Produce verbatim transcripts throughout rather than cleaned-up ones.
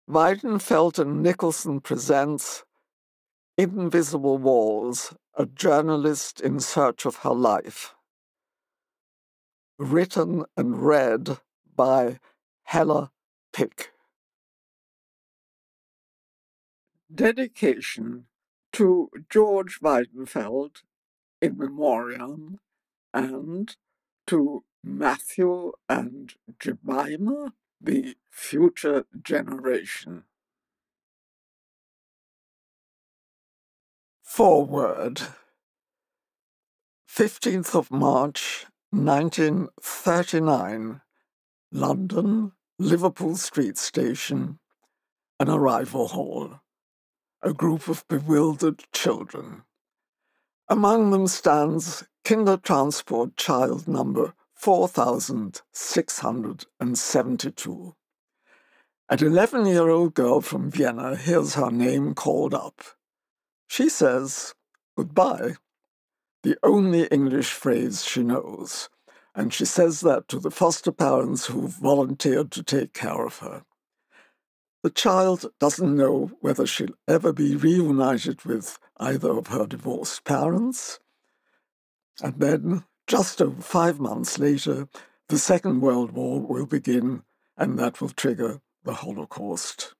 Weidenfeld and Nicholson presents Invisible Walls, a journalist in search of her life. Written and read by Hella Pick. Dedication to George Weidenfeld in memoriam and to Matthew and Jemima, the future generation. Foreword. fifteenth of March, nineteen thirty-nine, London, Liverpool Street Station, an arrival hall, a group of bewildered children. Among them stands Kinder Transport child number four thousand six hundred seventy-two. An eleven-year-old girl from Vienna hears her name called up. She says, "Goodbye," the only English phrase she knows, and she says that to the foster parents who've volunteered to take care of her. The child doesn't know whether she'll ever be reunited with either of her divorced parents. And then, just over five months later, the Second World War will begin, and that will trigger the Holocaust.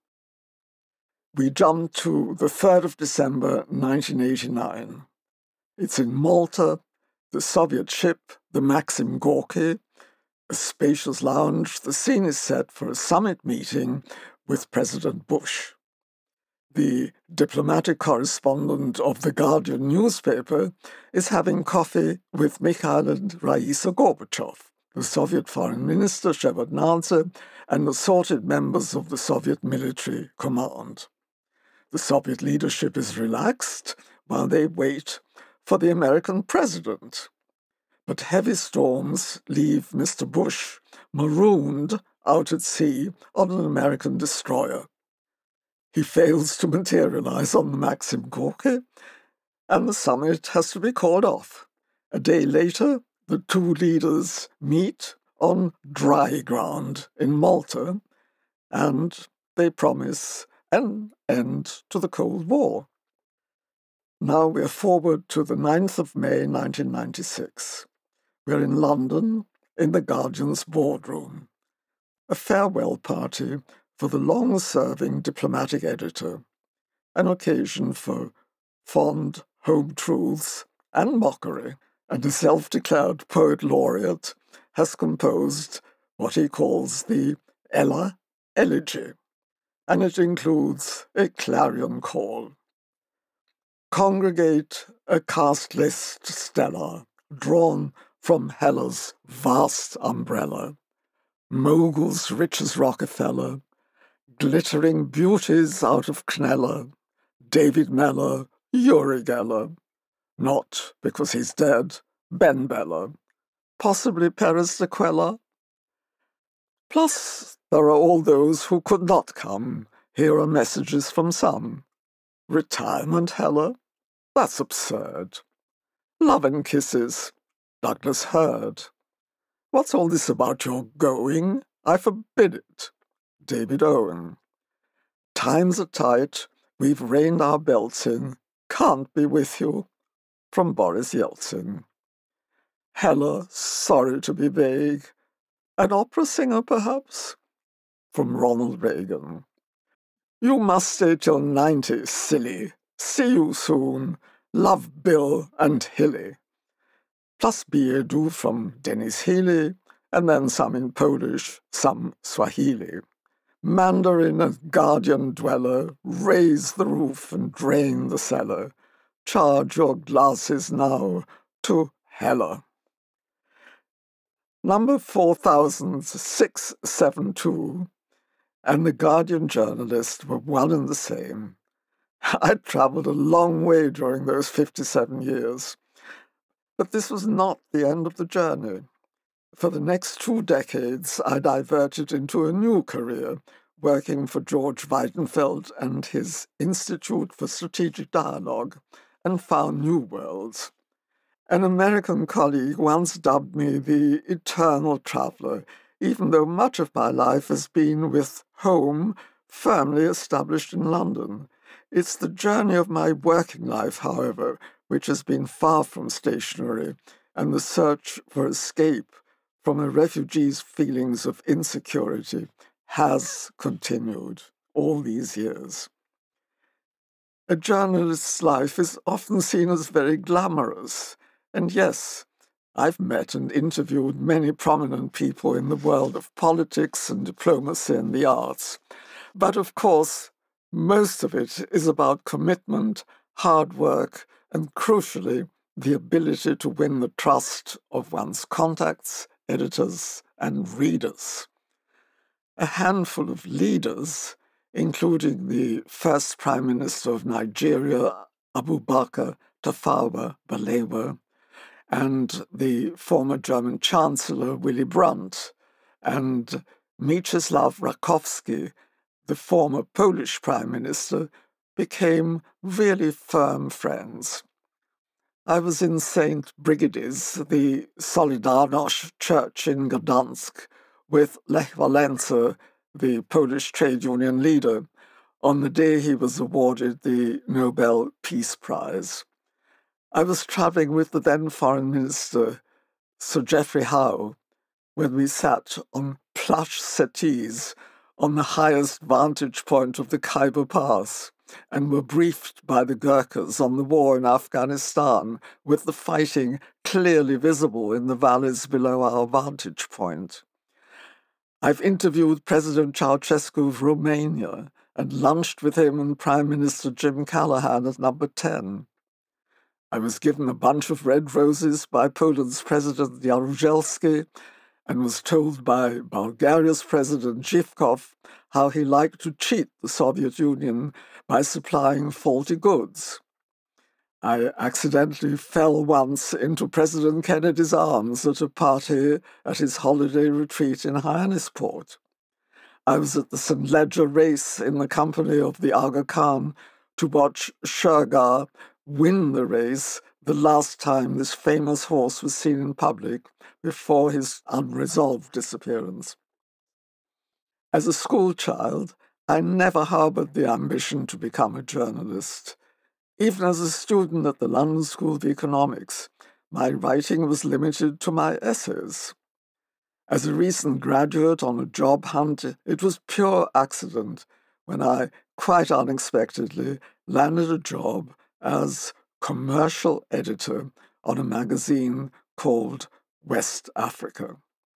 We jump to the third of December, nineteen eighty-nine. It's in Malta, the Soviet ship, the Maxim Gorky, a spacious lounge. The scene is set for a summit meeting with President Bush. The diplomatic correspondent of the Guardian newspaper is having coffee with Mikhail and Raisa Gorbachev, the Soviet foreign minister Shevardnadze, and assorted members of the Soviet military command. The Soviet leadership is relaxed while they wait for the American president. But heavy storms leave Mister Bush marooned out at sea on an American destroyer. He fails to materialize on the Maxim Gorky, and the summit has to be called off. A day later, the two leaders meet on dry ground in Malta, and they promise an end to the Cold War. Now we're forward to the ninth of May, nineteen ninety-six. We're in London, in the Guardian's boardroom. A farewell party for the long-serving diplomatic editor, an occasion for fond home truths and mockery, and a self-declared poet laureate has composed what he calls the Ella Elegy, and it includes a clarion call. Congregate a cast list stellar, drawn from Hella's vast umbrella, moguls rich as Rockefeller, glittering beauties out of Kneller, David Meller, Uri Geller, not because he's dead, Ben Beller, possibly Paris de Quella. Plus, there are all those who could not come. Here are messages from some. Retirement, Hella? That's absurd. Love and kisses, Douglas Hurd. What's all this about your going? I forbid it. David Owen. Times are tight, we've reined our belts in, can't be with you. From Boris Yeltsin. Hella, sorry to be vague. An opera singer, perhaps? From Ronald Reagan. You must stay till ninety, silly. See you soon. Love Bill and Hilly. Plus billet doux from Denis Healy, and then some in Polish, some Swahili. Mandarin and Guardian dweller, raise the roof and drain the cellar. Charge your glasses now to Hella. Number four thousand six hundred seventy-two and the Guardian journalist were one and the same. I'd travelled a long way during those fifty-seven years. But this was not the end of the journey. For the next two decades, I diverted into a new career, working for George Weidenfeld and his Institute for Strategic Dialogue, and found new worlds. An American colleague once dubbed me the eternal traveller, even though much of my life has been with home firmly established in London. It's the journey of my working life, however, which has been far from stationary, and the search for escape from a refugee's feelings of insecurity has continued all these years. A journalist's life is often seen as very glamorous, and yes, I've met and interviewed many prominent people in the world of politics and diplomacy and the arts. But of course, most of it is about commitment, hard work, and crucially, the ability to win the trust of one's contacts, editors, and readers. A handful of leaders, including the first Prime Minister of Nigeria, Abubakar Tafawa Balewa, and the former German Chancellor, Willy Brandt, and Mieczysław Rakowski, the former Polish Prime Minister, became really firm friends. I was in Saint Brigidy's, the Solidarność church in Gdansk, with Lech Walesa, the Polish trade union leader, on the day he was awarded the Nobel Peace Prize. I was travelling with the then Foreign Minister, Sir Geoffrey Howe, when we sat on plush settees on the highest vantage point of the Khyber Pass, and were briefed by the Gurkhas on the war in Afghanistan, with the fighting clearly visible in the valleys below our vantage point. I've interviewed President Ceausescu of Romania and lunched with him and Prime Minister Jim Callaghan at number ten. I was given a bunch of red roses by Poland's President Jaruzelski and was told by Bulgaria's President Zhivkov how he liked to cheat the Soviet Union by supplying faulty goods. I accidentally fell once into President Kennedy's arms at a party at his holiday retreat in Hyannisport. I was at the Saint Leger race in the company of the Aga Khan to watch Shergar win the race the last time this famous horse was seen in public before his unresolved disappearance. As a schoolchild, I never harboured the ambition to become a journalist. Even as a student at the London School of Economics, my writing was limited to my essays. As a recent graduate on a job hunt, it was pure accident when I, quite unexpectedly, landed a job as commercial editor on a magazine called West Africa.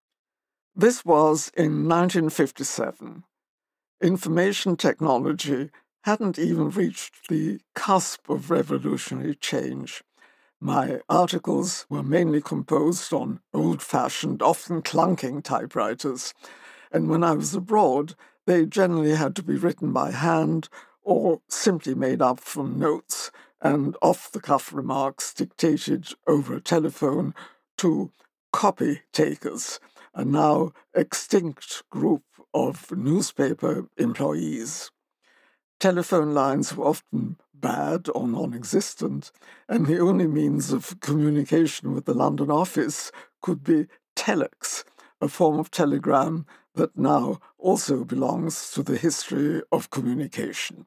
This was in nineteen fifty-seven. Information technology hadn't even reached the cusp of revolutionary change. My articles were mainly composed on old-fashioned, often clunking typewriters, and when I was abroad, they generally had to be written by hand or simply made up from notes and off-the-cuff remarks dictated over a telephone to copy-takers, a now extinct group of newspaper employees. Telephone lines were often bad or non-existent, and the only means of communication with the London office could be telex, a form of telegram that now also belongs to the history of communication.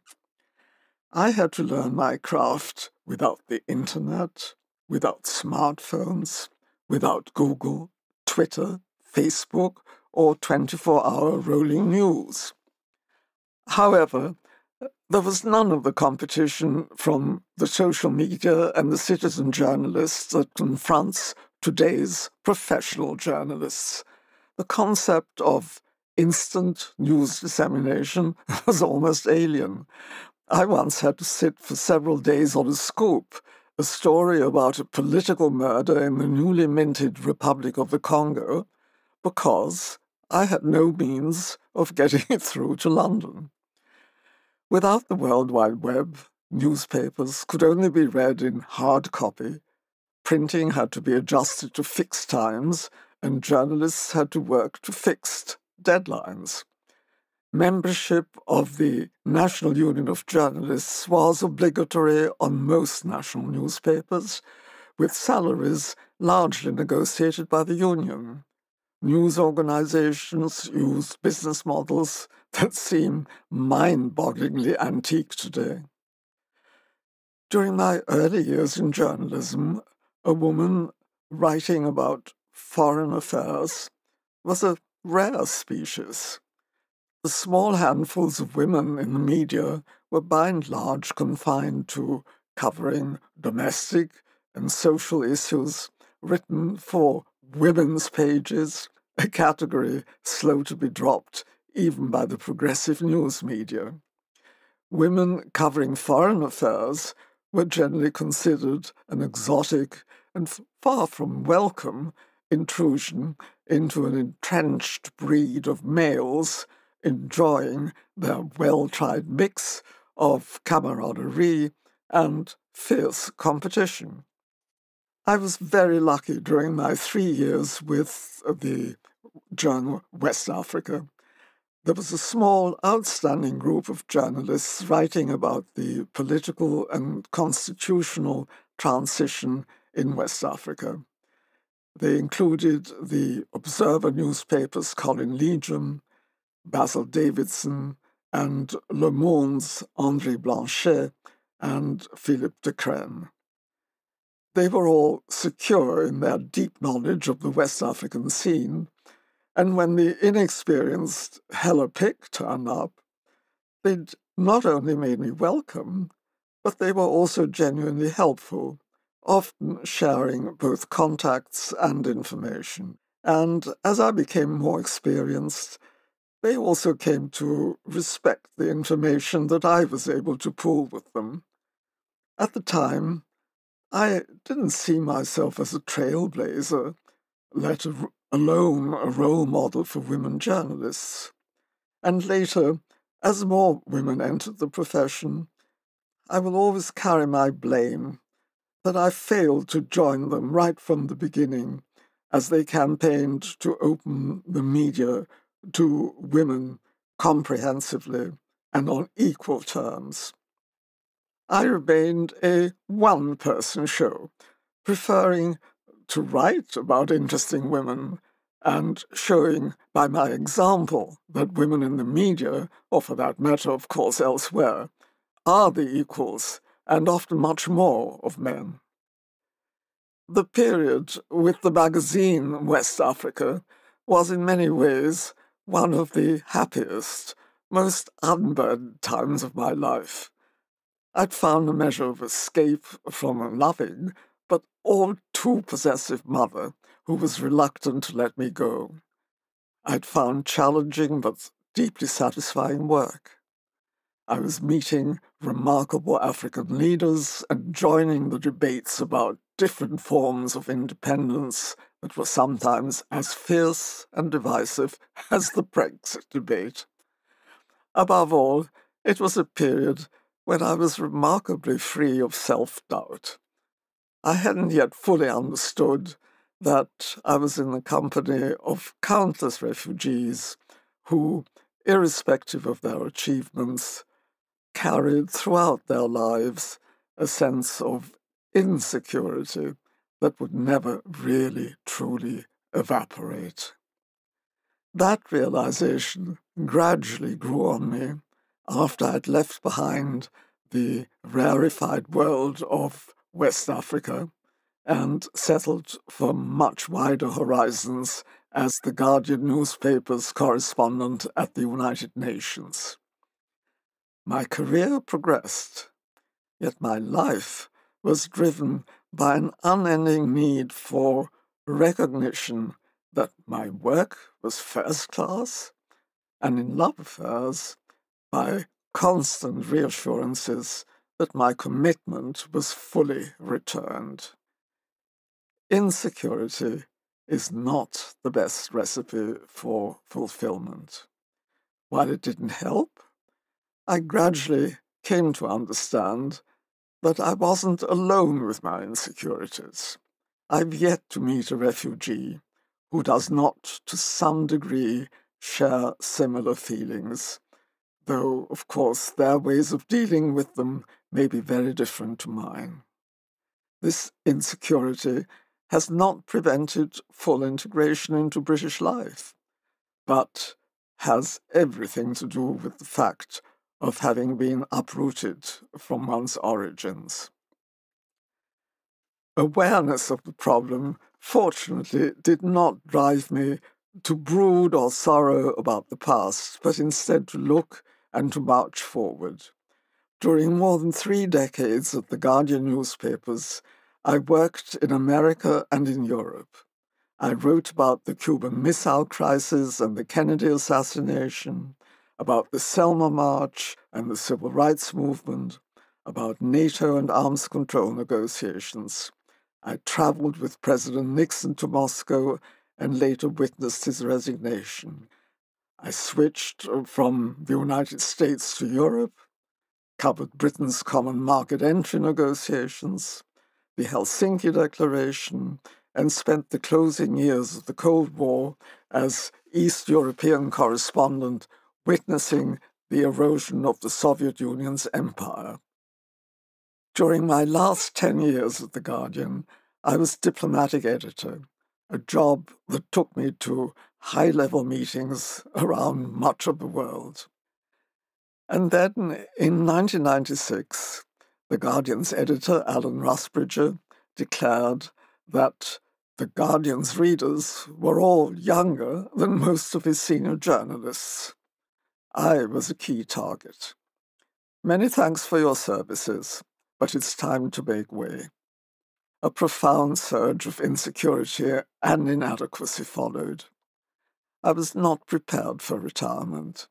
I had to learn my craft without the internet, without smartphones, without Google, Twitter, Facebook, or twenty-four hour rolling news. However, there was none of the competition from the social media and the citizen journalists that confronts today's professional journalists. The concept of instant news dissemination was almost alien. I once had to sit for several days on a scoop, a story about a political murder in the newly minted Republic of the Congo, because I had no means of getting it through to London. Without the World Wide Web, newspapers could only be read in hard copy, printing had to be adjusted to fixed times, and journalists had to work to fixed deadlines. Membership of the National Union of Journalists was obligatory on most national newspapers, with salaries largely negotiated by the union. news organizations used business models that seem mind-bogglingly antique today. During my early years in journalism, a woman writing about foreign affairs was a rare species. The small handfuls of women in the media were by and large confined to covering domestic and social issues written for women's pages, a category slow to be dropped even by the progressive news media. Women covering foreign affairs were generally considered an exotic and far from welcome intrusion into an entrenched breed of males enjoying their well-tried mix of camaraderie and fierce competition. I was very lucky during my three years with the journal West Africa. There was a small, outstanding group of journalists writing about the political and constitutional transition in West Africa. They included the Observer newspapers Colin Legion, Basil Davidson, and Le Monde's André Blanchet and Philippe de Crène. They were all secure in their deep knowledge of the West African scene, and when the inexperienced Hella Pick turned up, they'd not only made me welcome, but they were also genuinely helpful, often sharing both contacts and information. And as I became more experienced, they also came to respect the information that I was able to pool with them. At the time, I didn't see myself as a trailblazer, let alone a role model for women journalists. And later, as more women entered the profession, I will always carry my blame that I failed to join them right from the beginning as they campaigned to open the media to women comprehensively and on equal terms. I remained a one-person show, preferring to write about interesting women and showing by my example that women in the media, or for that matter, of course, elsewhere, are the equals and often much more of men. The period with the magazine West Africa was in many ways one of the happiest, most unburdened times of my life. I'd found a measure of escape from a loving, but all too possessive mother who was reluctant to let me go. I'd found challenging but deeply satisfying work. I was meeting remarkable African leaders and joining the debates about different forms of independence that were sometimes as fierce and divisive as the Brexit debate. Above all, it was a period when I was remarkably free of self-doubt. I hadn't yet fully understood that I was in the company of countless refugees who, irrespective of their achievements, carried throughout their lives a sense of insecurity that would never really, truly evaporate. That realization gradually grew on me after I'd left behind the rarefied world of West Africa and settled for much wider horizons as the Guardian newspaper's correspondent at the United Nations. My career progressed, yet my life was driven by an unending need for recognition that my work was first class, and in love affairs, by constant reassurances that my commitment was fully returned. Insecurity is not the best recipe for fulfillment. While it didn't help, I gradually came to understand that I wasn't alone with my insecurities. I've yet to meet a refugee who does not, to some degree, share similar feelings, though, of course, their ways of dealing with them may be very different to mine. This insecurity has not prevented full integration into British life, but has everything to do with the fact of having been uprooted from one's origins. Awareness of the problem, fortunately, did not drive me to brood or sorrow about the past, but instead to look and to march forward. During more than three decades at the Guardian newspapers, I worked in America and in Europe. I wrote about the Cuban Missile Crisis and the Kennedy assassination, about the Selma March and the Civil Rights Movement, about NATO and arms control negotiations. I traveled with President Nixon to Moscow and later witnessed his resignation. I switched from the United States to Europe, covered Britain's common market entry negotiations, the Helsinki Declaration, and spent the closing years of the Cold War as East European correspondent, witnessing the erosion of the Soviet Union's empire. During my last ten years at The Guardian, I was diplomatic editor, a job that took me to high-level meetings around much of the world. And then, in nineteen ninety-six, The Guardian's editor, Alan Rusbridger, declared that The Guardian's readers were all younger than most of his senior journalists. I was a key target. Many thanks for your services, but it's time to make way. A profound surge of insecurity and inadequacy followed. I was not prepared for retirement.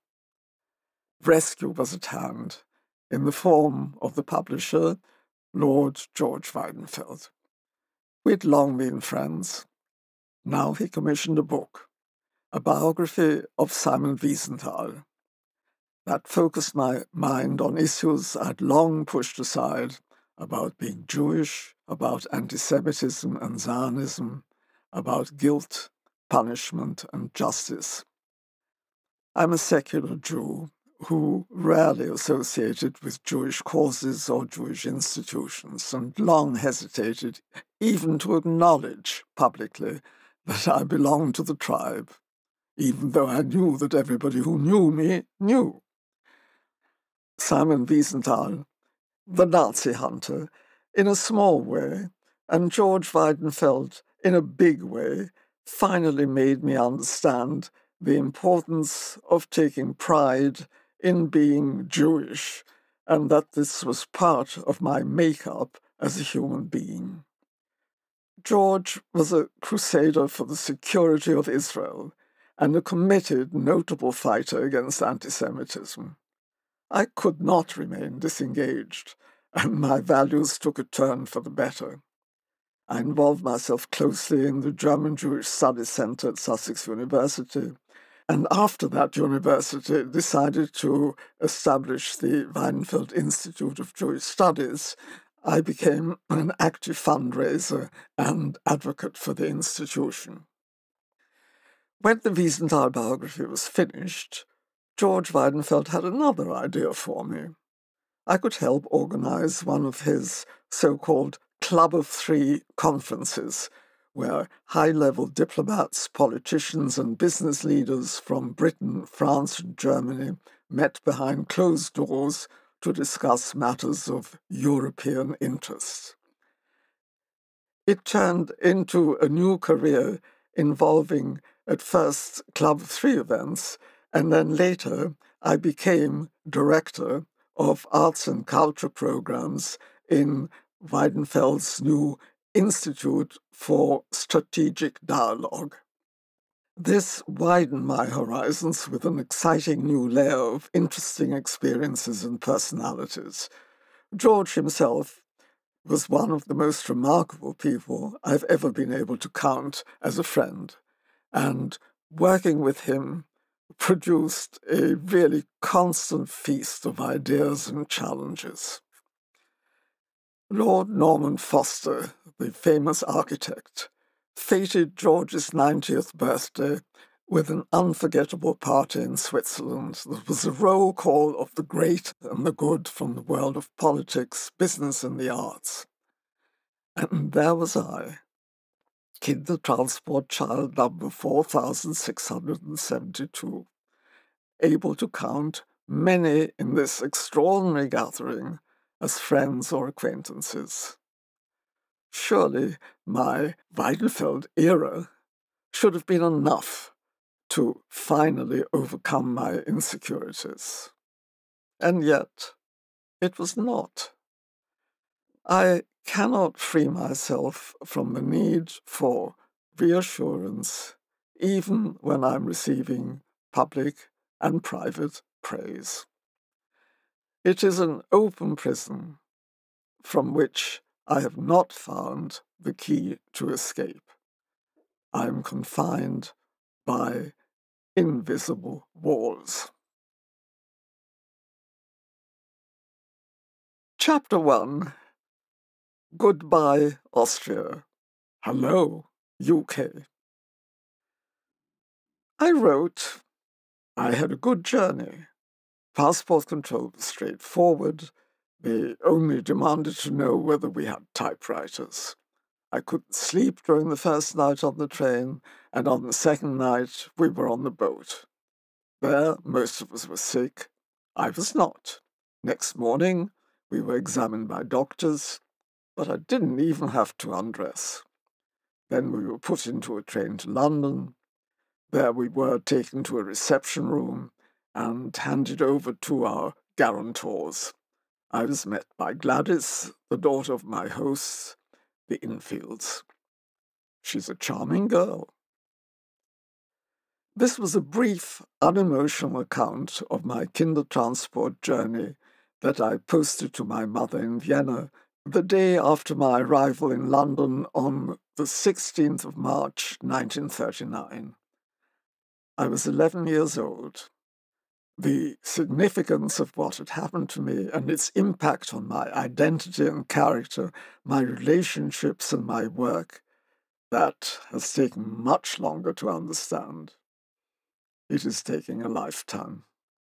Rescue was at hand, in the form of the publisher, Lord George Weidenfeld. We'd long been friends. Now he commissioned a book, a biography of Simon Wiesenthal. That focused my mind on issues I'd long pushed aside, about being Jewish, about anti-Semitism and Zionism, about guilt, punishment, and justice. I'm a secular Jew who rarely associated with Jewish causes or Jewish institutions, and long hesitated even to acknowledge publicly that I belonged to the tribe, even though I knew that everybody who knew me knew. Simon Wiesenthal, the Nazi hunter, in a small way, and George Weidenfeld, in a big way, finally made me understand the importance of taking pride in being Jewish, and that this was part of my makeup as a human being. George was a crusader for the security of Israel and a committed, notable fighter against anti-Semitism. I could not remain disengaged, and my values took a turn for the better. I involved myself closely in the German Jewish Studies Centre at Sussex University, and after that university decided to establish the Weidenfeld Institute of Jewish Studies. I became an active fundraiser and advocate for the institution. When the Wiesenthal biography was finished, George Weidenfeld had another idea for me. I could help organize one of his so-called Club of Three conferences, where high-level diplomats, politicians, and business leaders from Britain, France, and Germany met behind closed doors to discuss matters of European interest. It turned into a new career involving, at first, Club of Three events, and then later I became director of arts and culture programs in Weidenfeld's new Institute for Strategic Dialogue. This widened my horizons with an exciting new layer of interesting experiences and personalities. George himself was one of the most remarkable people I've ever been able to count as a friend, and working with him produced a really constant feast of ideas and challenges. Lord Norman Foster, the famous architect, fated George's ninetieth birthday with an unforgettable party in Switzerland that was a roll call of the great and the good from the world of politics, business, and the arts. And there was I, Kindertransport child number four thousand six hundred seventy-two, able to count many in this extraordinary gathering as friends or acquaintances. Surely my Weidenfeld era should have been enough to finally overcome my insecurities. And yet, it was not. I cannot free myself from the need for reassurance, even when I'm receiving public and private praise. It is an open prison from which I have not found the key to escape. I am confined by invisible walls. Chapter one. Goodbye, Austria. Hello, U K. I wrote, I had a good journey. Passport control was straightforward. They only demanded to know whether we had typewriters. I couldn't sleep during the first night on the train, and on the second night we were on the boat. There, most of us were sick. I was not. Next morning, we were examined by doctors, but I didn't even have to undress. Then we were put into a train to London. There we were taken to a reception room and handed over to our guarantors. I was met by Gladys, the daughter of my hosts, the Infields. She's a charming girl. This was a brief, unemotional account of my Kindertransport journey that I posted to my mother in Vienna the day after my arrival in London on the sixteenth of March, nineteen thirty-nine. I was eleven years old. The significance of what had happened to me and its impact on my identity and character, my relationships and my work, that has taken much longer to understand. It is taking a lifetime.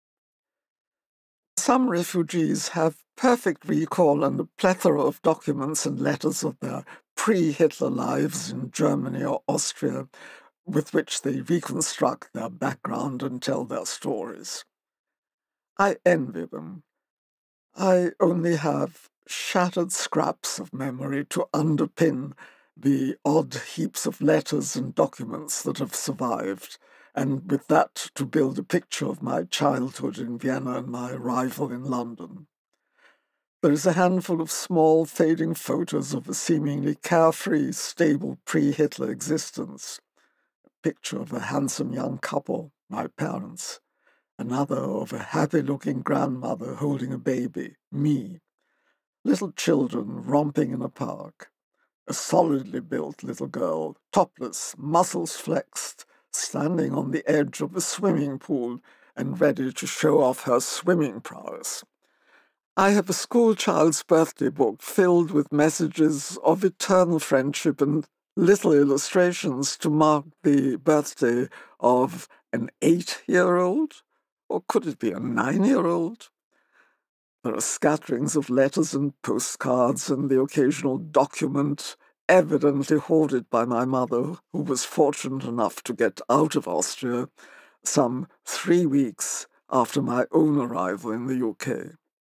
Some refugees have perfect recall and a plethora of documents and letters of their pre-Hitler lives in Germany or Austria, with which they reconstruct their background and tell their stories. I envy them. I only have shattered scraps of memory to underpin the odd heaps of letters and documents that have survived, and with that to build a picture of my childhood in Vienna and my arrival in London. There is a handful of small, fading photos of a seemingly carefree, stable pre-Hitler existence. A picture of a handsome young couple, my parents. Another of a happy-looking grandmother holding a baby, me. Little children romping in a park. A solidly built little girl, topless, muscles flexed, standing on the edge of a swimming pool and ready to show off her swimming prowess. I have a schoolchild's birthday book filled with messages of eternal friendship and little illustrations to mark the birthday of an eight-year-old, or could it be a nine-year-old? There are scatterings of letters and postcards and the occasional document evidently hoarded by my mother, who was fortunate enough to get out of Austria some three weeks after my own arrival in the U K.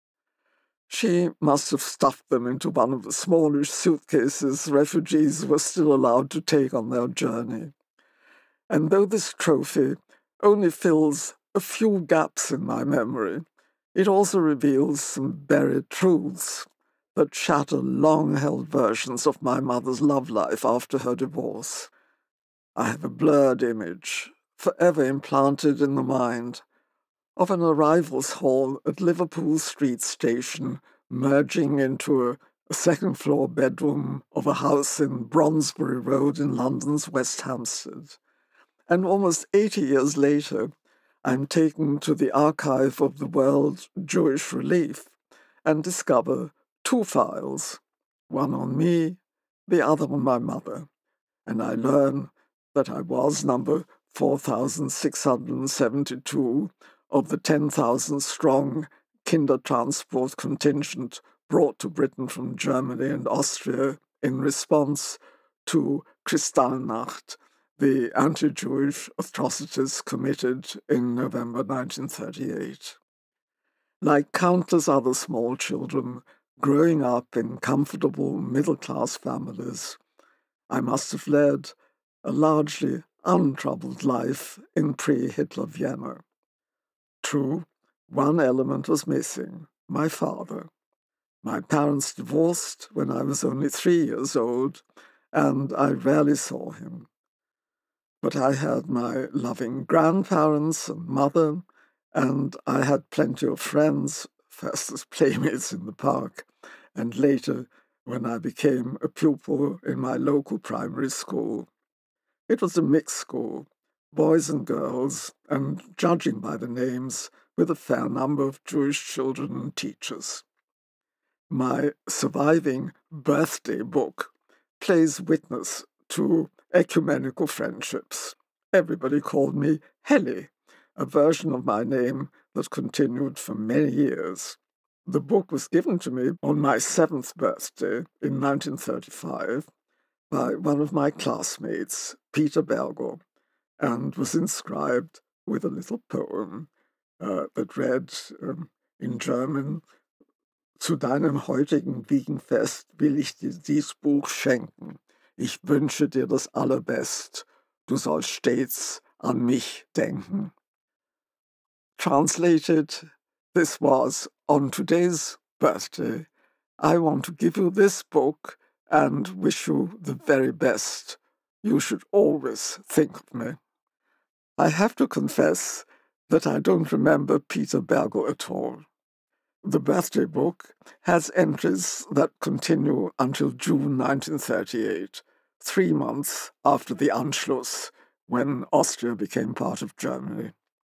She must have stuffed them into one of the smallish suitcases refugees were still allowed to take on their journey. And though this trophy only fills a few gaps in my memory, it also reveals some buried truths that shatter long-held versions of my mother's love life after her divorce. I have a blurred image, forever implanted in the mind, of an arrivals hall at Liverpool Street Station merging into a, a second-floor bedroom of a house in Bronsbury Road in London's West Hampstead. And almost eighty years later, I'm taken to the archive of the World Jewish Relief and discover two files, one on me, the other on my mother, and I learn that I was number four thousand six hundred seventy-two of the ten thousand strong Kindertransport contingent brought to Britain from Germany and Austria in response to Kristallnacht, the anti-Jewish atrocities committed in November nineteen thirty-eight. Like countless other small children growing up in comfortable middle-class families, I must have led a largely untroubled life in pre-Hitler Vienna. True, one element was missing, my father. My parents divorced when I was only three years old, and I rarely saw him. But I had my loving grandparents and mother, and I had plenty of friends, first as playmates in the park, and later when I became a pupil in my local primary school. It was a mixed school, boys and girls, and judging by the names, with a fair number of Jewish children and teachers. My surviving birthday book plays witness to ecumenical friendships. Everybody called me Heli, a version of my name that continued for many years. The book was given to me on my seventh birthday in nineteen thirty-five by one of my classmates, Peter Berger, and was inscribed with a little poem uh, that read um, in German, Zu deinem heutigen Wiegenfest will ich dir dies Buch schenken. Ich wünsche dir das Allerbest. Du sollst stets an mich denken. Translated, this was, on today's birthday, I want to give you this book and wish you the very best. You should always think of me. I have to confess that I don't remember Peter Berger at all. The birthday book has entries that continue until June nineteen thirty-eight, three months after the Anschluss, when Austria became part of Germany.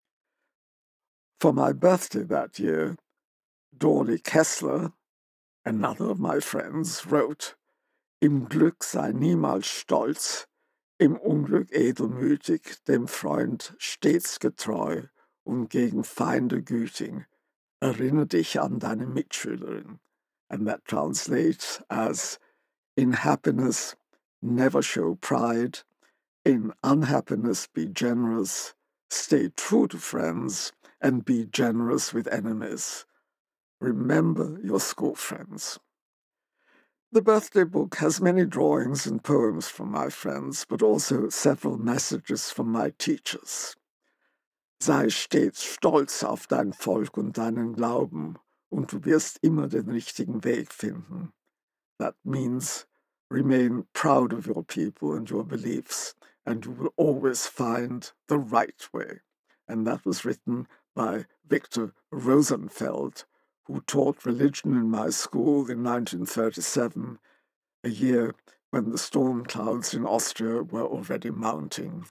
For my birthday that year, Dorli Kessler, another of my friends, wrote, Im Glück sei niemals stolz, im Unglück edelmütig, dem Freund stets getreu und gegen Feinde gütig. Erinnere dich an deine Mitschülerin. And that translates as, in happiness, never show pride. In unhappiness, be generous. Stay true to friends and be generous with enemies. Remember your school friends. The birthday book has many drawings and poems from my friends, but also several messages from my teachers. Sei stets stolz auf dein Volk und deinen Glauben, und du wirst immer den richtigen Weg finden. That means remain proud of your people and your beliefs, and you will always find the right way. And that was written by Victor Rosenfeld, who taught religion in my school in nineteen thirty-seven, a year when the storm clouds in Austria were already mounting.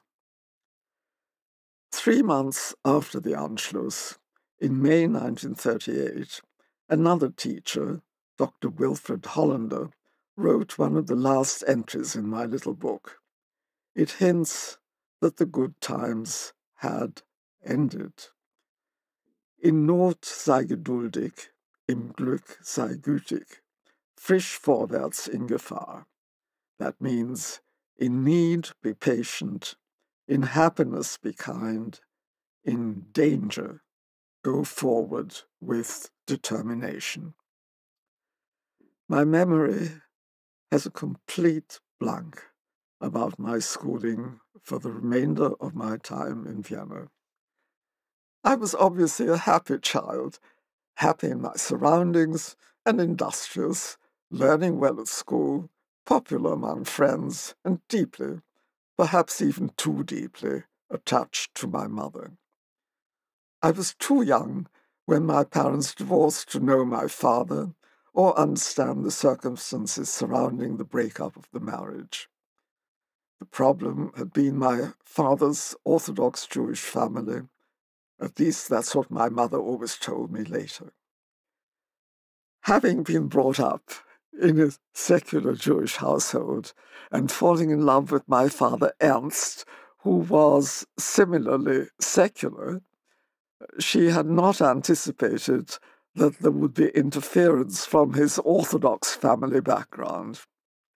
Three months after the Anschluss, in May nineteen thirty-eight, another teacher, Doctor Wilfred Hollander, wrote one of the last entries in my little book. It hints that the good times had ended. In Not sei geduldig, im Glück sei gütig, frisch vorwärts in Gefahr. That means, in need be patient, in happiness be kind, in danger go forward with determination. My memory has a complete blank about my schooling for the remainder of my time in Vienna. I was obviously a happy child, happy in my surroundings and industrious, learning well at school, popular among friends, and deeply, perhaps even too deeply, attached to my mother. I was too young when my parents divorced to know my father or understand the circumstances surrounding the breakup of the marriage. The problem had been my father's Orthodox Jewish family. At least that's what my mother always told me later. Having been brought up in a secular Jewish household and falling in love with my father Ernst, who was similarly secular, she had not anticipated that there would be interference from his Orthodox family background.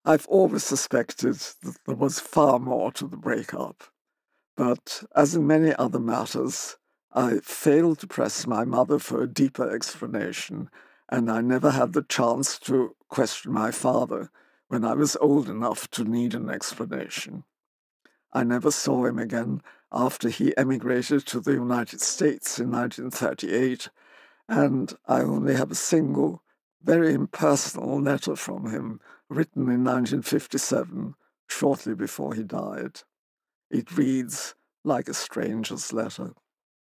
I've always suspected that there was far more to the breakup, but as in many other matters, I failed to press my mother for a deeper explanation, and I never had the chance to question my father when I was old enough to need an explanation. I never saw him again after he emigrated to the United States in nineteen thirty-eight, and I only have a single, very impersonal letter from him written in nineteen fifty-seven, shortly before he died. It reads like a stranger's letter.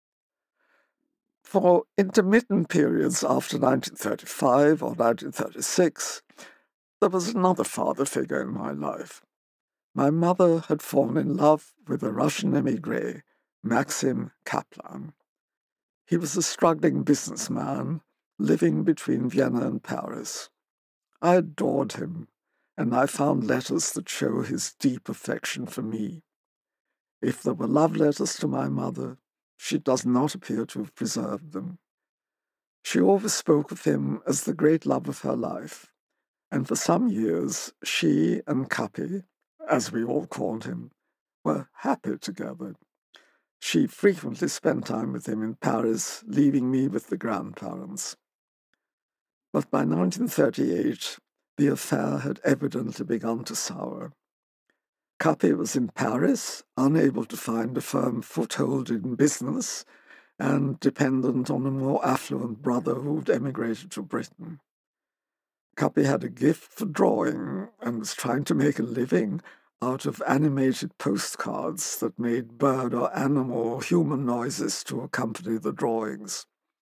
For intermittent periods after nineteen thirty-five or nineteen thirty-six, there was another father figure in my life. My mother had fallen in love with a Russian émigré, Maxim Kaplan. He was a struggling businessman living between Vienna and Paris. I adored him, and I found letters that show his deep affection for me. If there were love letters to my mother, she does not appear to have preserved them. She always spoke of him as the great love of her life, and for some years she and Kapi, as we all called him, were happy together. She frequently spent time with him in Paris, leaving me with the grandparents. But by nineteen thirty-eight, the affair had evidently begun to sour. Kapi was in Paris, unable to find a firm foothold in business, and dependent on a more affluent brother who'd emigrated to Britain. Kapi had a gift for drawing and was trying to make a living out of animated postcards that made bird or animal or human noises to accompany the drawings.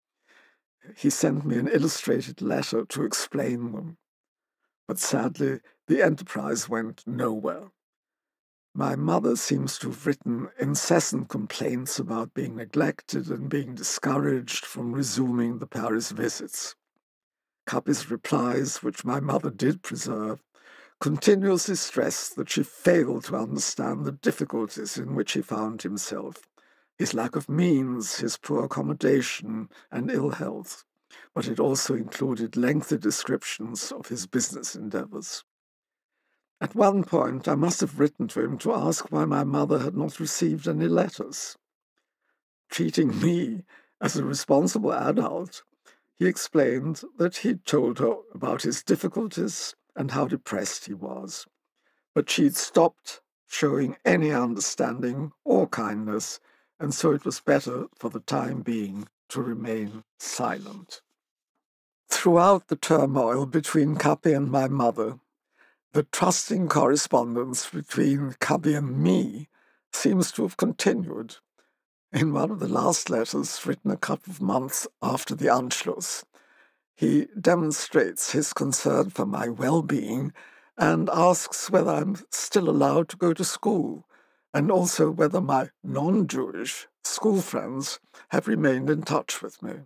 He sent me an illustrated letter to explain them, but sadly the enterprise went nowhere. My mother seems to have written incessant complaints about being neglected and being discouraged from resuming the Paris visits. Kapi's replies, which my mother did preserve, continuously stressed that she failed to understand the difficulties in which he found himself, his lack of means, his poor accommodation, and ill health, but it also included lengthy descriptions of his business endeavors. At one point, I must have written to him to ask why my mother had not received any letters. Treating me as a responsible adult, he explained that he'd told her about his difficulties and how depressed he was, but she'd stopped showing any understanding or kindness, and so it was better for the time being to remain silent. Throughout the turmoil between Kapi and my mother, the trusting correspondence between Kapi and me seems to have continued. In one of the last letters, written a couple of months after the Anschluss, he demonstrates his concern for my well-being and asks whether I'm still allowed to go to school, and also whether my non-Jewish school friends have remained in touch with me.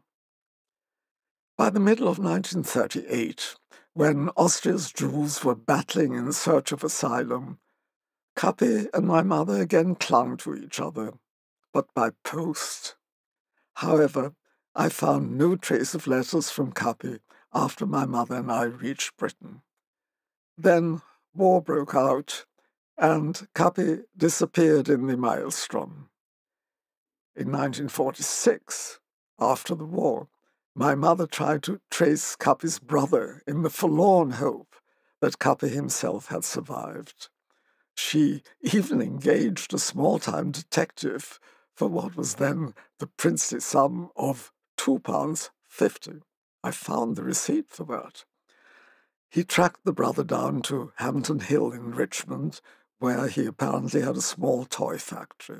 By the middle of nineteen thirty-eight, when Austria's Jews were battling in search of asylum, Kapi and my mother again clung to each other, but by post. However, I found no trace of letters from Kapi after my mother and I reached Britain. Then war broke out, and Kapi disappeared in the maelstrom. In nineteen forty-six, after the war, my mother tried to trace Kapi's brother in the forlorn hope that Kapi himself had survived. She even engaged a small-time detective for what was then the princely sum of two pounds fifty. I found the receipt for that. He tracked the brother down to Hampton Hill in Richmond, where he apparently had a small toy factory.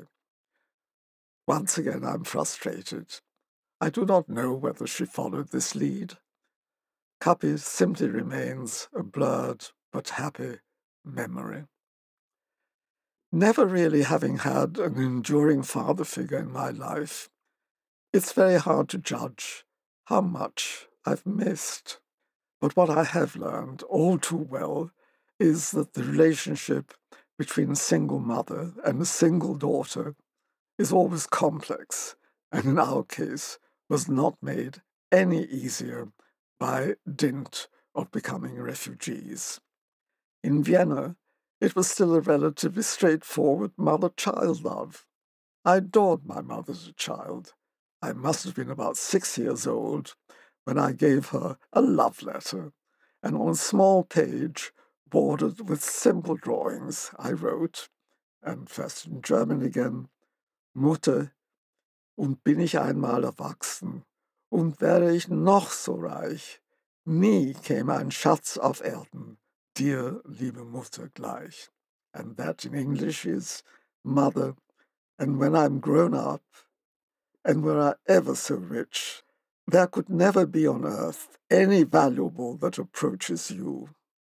Once again, I'm frustrated. I do not know whether she followed this lead. Kapi simply remains a blurred but happy memory. Never really having had an enduring father figure in my life, it's very hard to judge how much I've missed. But what I have learned all too well is that the relationship between a single mother and a single daughter is always complex, and in our case was not made any easier by dint of becoming refugees. In Vienna, it was still a relatively straightforward mother-child love. I adored my mother as a child. I must have been about six years old when I gave her a love letter, and on a small page, bordered with simple drawings, I wrote, and first in German again, Mutter, und bin ich einmal erwachsen, und wäre ich noch so reich, nie käme ein Schatz auf Erden, dir, liebe Mutter, gleich. And that in English is, Mother, and when I'm grown up, and were I ever so rich, there could never be on earth any valuable that approaches you.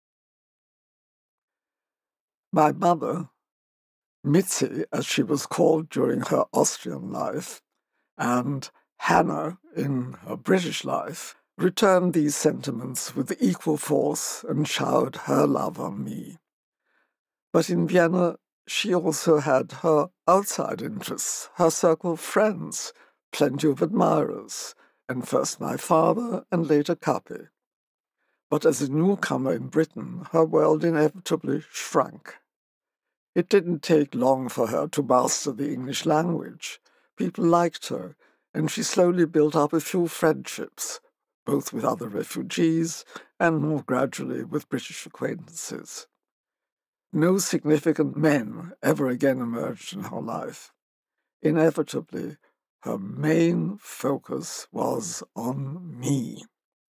My mother, Mitzi, as she was called during her Austrian life, and Hannah in her British life, returned these sentiments with equal force and showered her love on me. But in Vienna, she also had her outside interests, her circle of friends, plenty of admirers, and first my father and later Kappe. But as a newcomer in Britain, her world inevitably shrank. It didn't take long for her to master the English language. People liked her, and she slowly built up a few friendships, both with other refugees and more gradually with British acquaintances. No significant men ever again emerged in her life. Inevitably, her main focus was on me.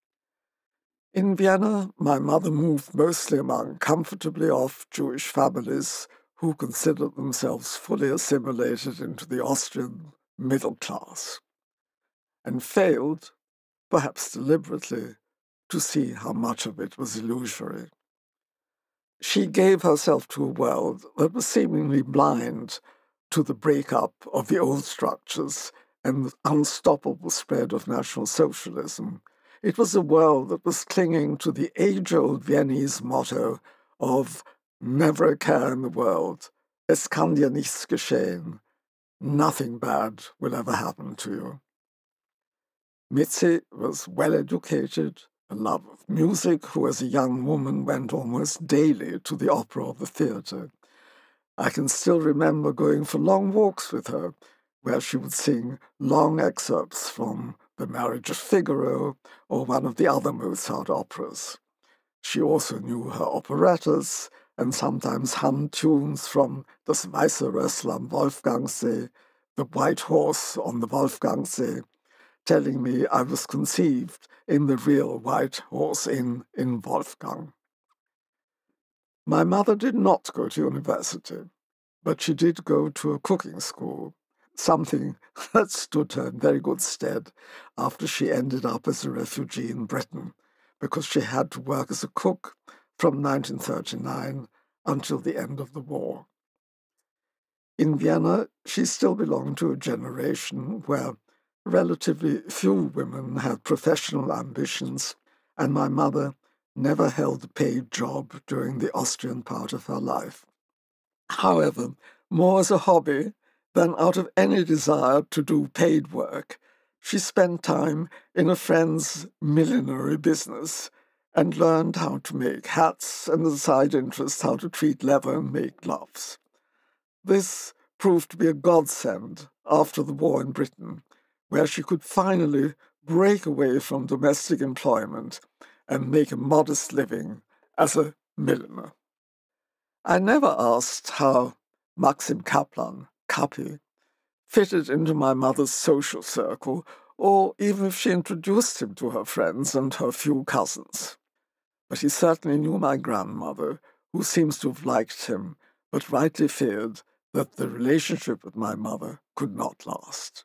In Vienna, my mother moved mostly among comfortably off Jewish families who considered themselves fully assimilated into the Austrian middle class, and failed, perhaps deliberately, to see how much of it was illusory. She gave herself to a world that was seemingly blind to the breakup of the old structures and the unstoppable spread of National Socialism. It was a world that was clinging to the age-old Viennese motto of never a care in the world, es kann dir nichts geschehen, nothing bad will ever happen to you. Mitzi was well-educated, a love of music, who as a young woman went almost daily to the opera or the theatre. I can still remember going for long walks with her, where she would sing long excerpts from The Marriage of Figaro or one of the other Mozart operas. She also knew her operettas and sometimes hummed tunes from Das weiße Rössl am Wolfgangsee, The White Horse on the Wolfgangsee, telling me I was conceived in the real White Horse Inn in Wolfgang. My mother did not go to university, but she did go to a cooking school, something that stood her in very good stead after she ended up as a refugee in Britain, because she had to work as a cook from nineteen thirty-nine until the end of the war. In Vienna, she still belonged to a generation where relatively few women had professional ambitions, and my mother never held a paid job during the Austrian part of her life. However, more as a hobby than out of any desire to do paid work, she spent time in a friend's millinery business and learned how to make hats and as a side interest how to treat leather and make gloves. This proved to be a godsend after the war in Britain, where she could finally break away from domestic employment and make a modest living as a milliner. I never asked how Maxim Kaplan, Kappe, fitted into my mother's social circle, or even if she introduced him to her friends and her few cousins. But he certainly knew my grandmother, who seems to have liked him, but rightly feared that the relationship with my mother could not last.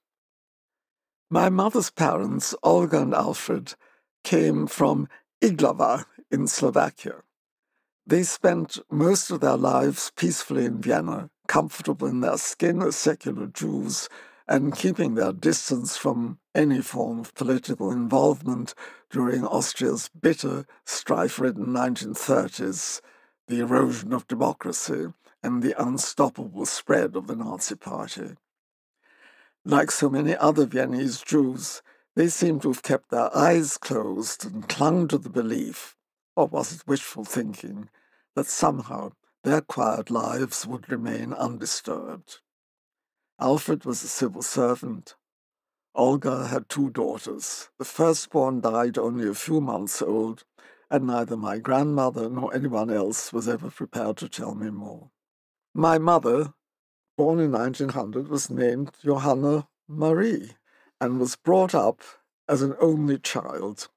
My mother's parents, Olga and Alfred, came from Iglava in Slovakia. They spent most of their lives peacefully in Vienna, comfortable in their skin as secular Jews, and keeping their distance from any form of political involvement during Austria's bitter, strife-ridden nineteen thirties, the erosion of democracy, and the unstoppable spread of the Nazi Party. Like so many other Viennese Jews, they seem to have kept their eyes closed and clung to the belief, or was it wishful thinking, that somehow their quiet lives would remain undisturbed. Alfred was a civil servant. Olga had two daughters. The firstborn died only a few months old, and neither my grandmother nor anyone else was ever prepared to tell me more. My mother, born in nineteen hundred, was named Johanna Marie and was brought up as an only child.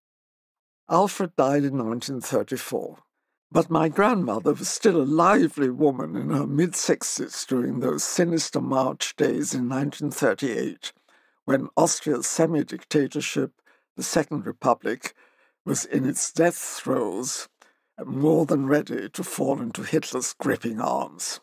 Alfred died in nineteen thirty-four, but my grandmother was still a lively woman in her mid-sixties during those sinister March days in nineteen thirty-eight, when Austria's semi-dictatorship, the Second Republic, was in its death throes and more than ready to fall into Hitler's gripping arms.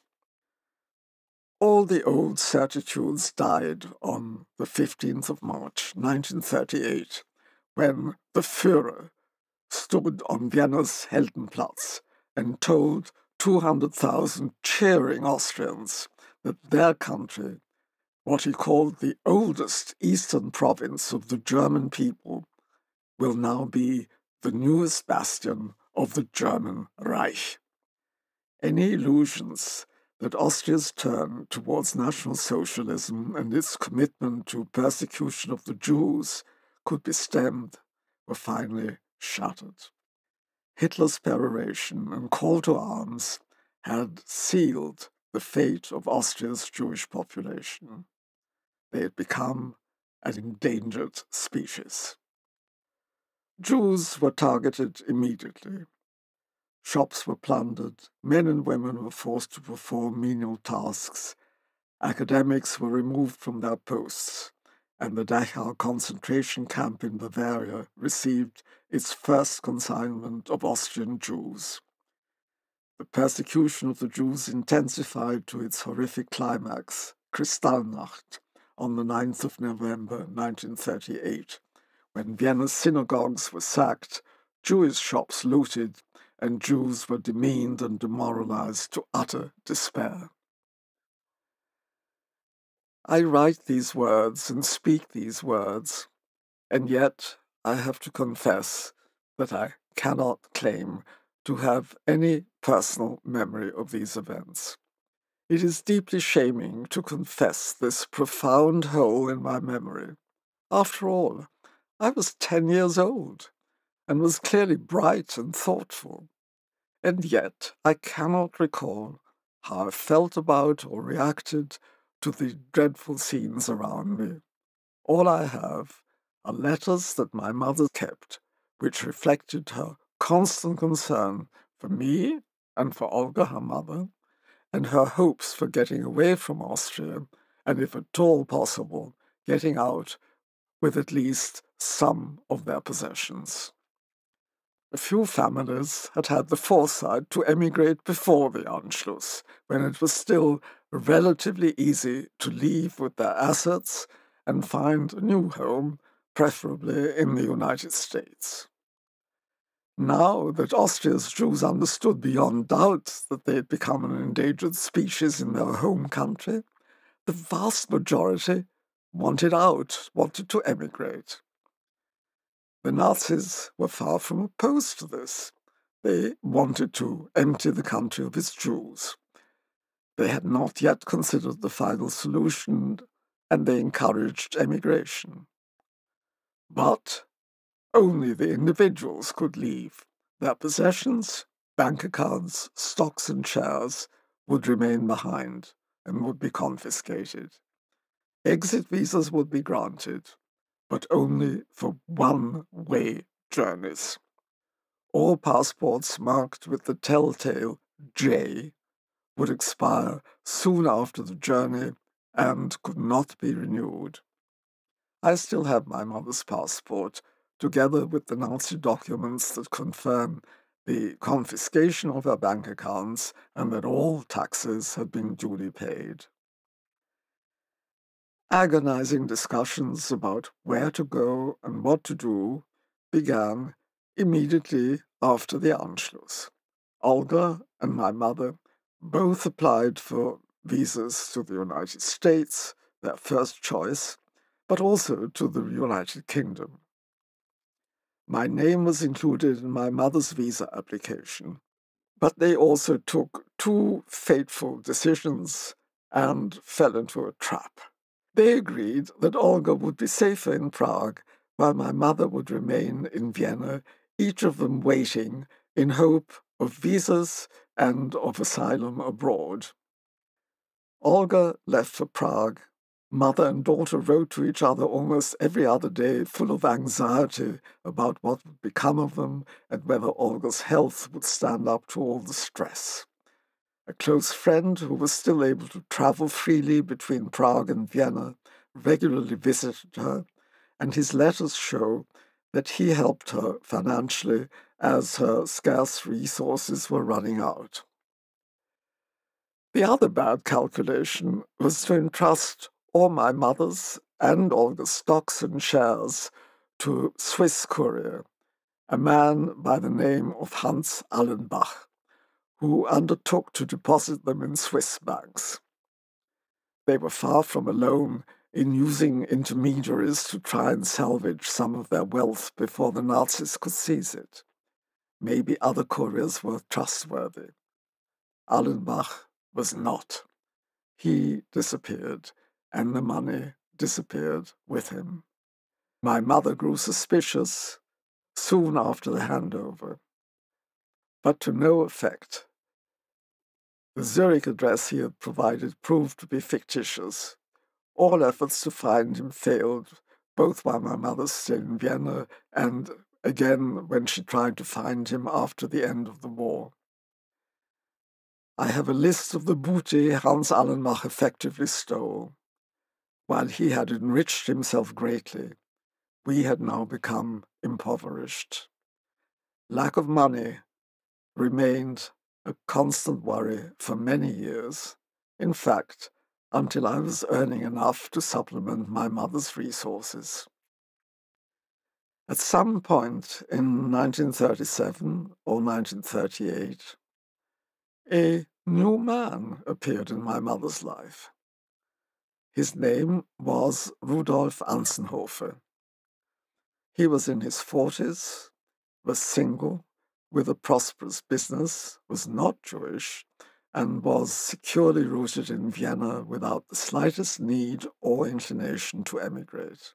All the old certitudes died on the fifteenth of March, nineteen thirty-eight, when the Führer stood on Vienna's Heldenplatz and told two hundred thousand cheering Austrians that their country, what he called the oldest eastern province of the German people, will now be the newest bastion of the German Reich. Any illusions that Austria's turn towards National Socialism and its commitment to persecution of the Jews could be stemmed were finally shattered. Hitler's peroration and call to arms had sealed the fate of Austria's Jewish population. They had become an endangered species. Jews were targeted immediately. Shops were plundered, men and women were forced to perform menial tasks, academics were removed from their posts, and the Dachau concentration camp in Bavaria received its first consignment of Austrian Jews. The persecution of the Jews intensified to its horrific climax, Kristallnacht, on the ninth of November nineteen thirty-eight, when Vienna's synagogues were sacked, Jewish shops looted, and Jews were demeaned and demoralized to utter despair. I write these words and speak these words, and yet I have to confess that I cannot claim to have any personal memory of these events. It is deeply shaming to confess this profound hole in my memory. After all, I was ten years old and was clearly bright and thoughtful, and yet I cannot recall how I felt about or reacted to the dreadful scenes around me. All I have are letters that my mother kept, which reflected her constant concern for me and for Olga, her mother, and her hopes for getting away from Austria, and if at all possible, getting out with at least some of their possessions. A few families had had the foresight to emigrate before the Anschluss, when it was still relatively easy to leave with their assets and find a new home, preferably in the United States. Now that Austria's Jews understood beyond doubt that they had become an endangered species in their home country, the vast majority wanted out, wanted to emigrate. The Nazis were far from opposed to this. They wanted to empty the country of its Jews. They had not yet considered the final solution, and they encouraged emigration. But only the individuals could leave. Their possessions, bank accounts, stocks and shares would remain behind and would be confiscated. Exit visas would be granted, but only for one-way journeys. All passports marked with the telltale J would expire soon after the journey and could not be renewed. I still have my mother's passport, together with the Nazi documents that confirm the confiscation of her bank accounts and that all taxes had been duly paid. Agonizing discussions about where to go and what to do began immediately after the Anschluss. Olga and my mother both applied for visas to the United States, their first choice, but also to the United Kingdom. My name was included in my mother's visa application. But they also took two fateful decisions and fell into a trap. They agreed that Olga would be safer in Prague, while my mother would remain in Vienna, each of them waiting in hope of visas and of asylum abroad. Olga left for Prague. Mother and daughter wrote to each other almost every other day, full of anxiety about what would become of them and whether Olga's health would stand up to all the stress. A close friend who was still able to travel freely between Prague and Vienna regularly visited her, and his letters show that he helped her financially as her scarce resources were running out. The other bad calculation was to entrust all my mother's and Olga's stocks and shares to Swiss courier, a man by the name of Hans Allenbach, who undertook to deposit them in Swiss banks. They were far from alone in using intermediaries to try and salvage some of their wealth before the Nazis could seize it. Maybe other couriers were trustworthy. Allenbach was not. He disappeared, and the money disappeared with him. My mother grew suspicious soon after the handover, but to no effect. The Zurich address he had provided proved to be fictitious. All efforts to find him failed, both while my mother stayed in Vienna and again when she tried to find him after the end of the war. I have a list of the booty Hans Allenbach effectively stole. While he had enriched himself greatly, we had now become impoverished. Lack of money remained a constant worry for many years, in fact, until I was earning enough to supplement my mother's resources. At some point in nineteen thirty-seven or nineteen thirty-eight, a new man appeared in my mother's life. His name was Rudolf Anzenhofer. He was in his forties, was single, with a prosperous business, was not Jewish, and was securely rooted in Vienna without the slightest need or inclination to emigrate.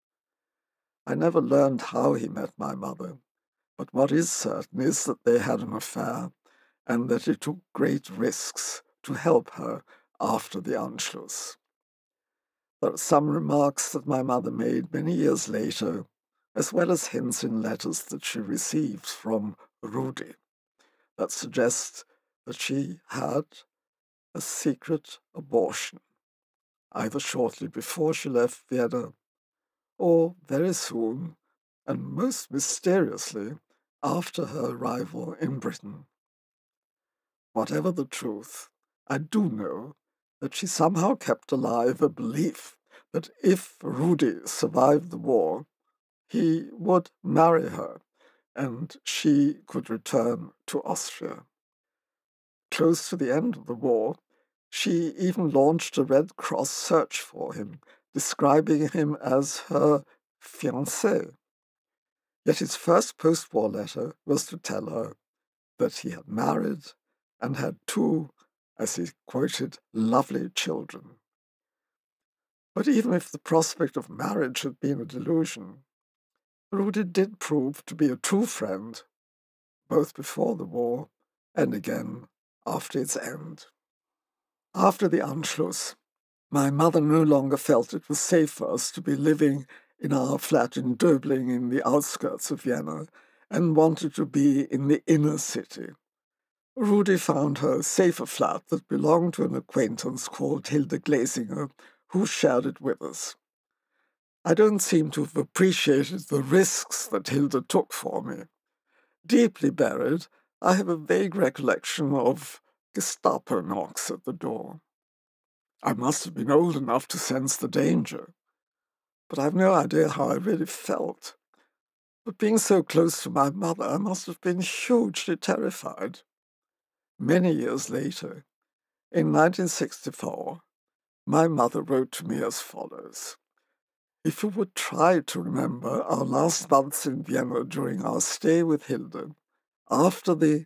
I never learned how he met my mother, but what is certain is that they had an affair, and that he took great risks to help her after the Anschluss. There are some remarks that my mother made many years later, as well as hints in letters that she received from Rudi, that suggest that she had a secret abortion, either shortly before she left Vienna, or very soon, and most mysteriously, after her arrival in Britain. Whatever the truth, I do know that she somehow kept alive a belief that if Rudi survived the war, he would marry her, and she could return to Austria. Close to the end of the war, she even launched a Red Cross search for him, describing him as her fiancé. Yet his first post-war letter was to tell her that he had married and had two, as he quoted, lovely children. But even if the prospect of marriage had been a delusion, Rudi did prove to be a true friend, both before the war and again after its end. After the Anschluss, my mother no longer felt it was safe for us to be living in our flat in Döbling in the outskirts of Vienna and wanted to be in the inner city. Rudi found her a safer flat that belonged to an acquaintance called Hilde Glasinger, who shared it with us. I don't seem to have appreciated the risks that Hilde took for me. Deeply buried, I have a vague recollection of Gestapo knocks at the door. I must have been old enough to sense the danger, but I've no idea how I really felt. But being so close to my mother, I must have been hugely terrified. Many years later, in nineteen sixty-four, my mother wrote to me as follows. If you would try to remember our last months in Vienna during our stay with Hilde, after the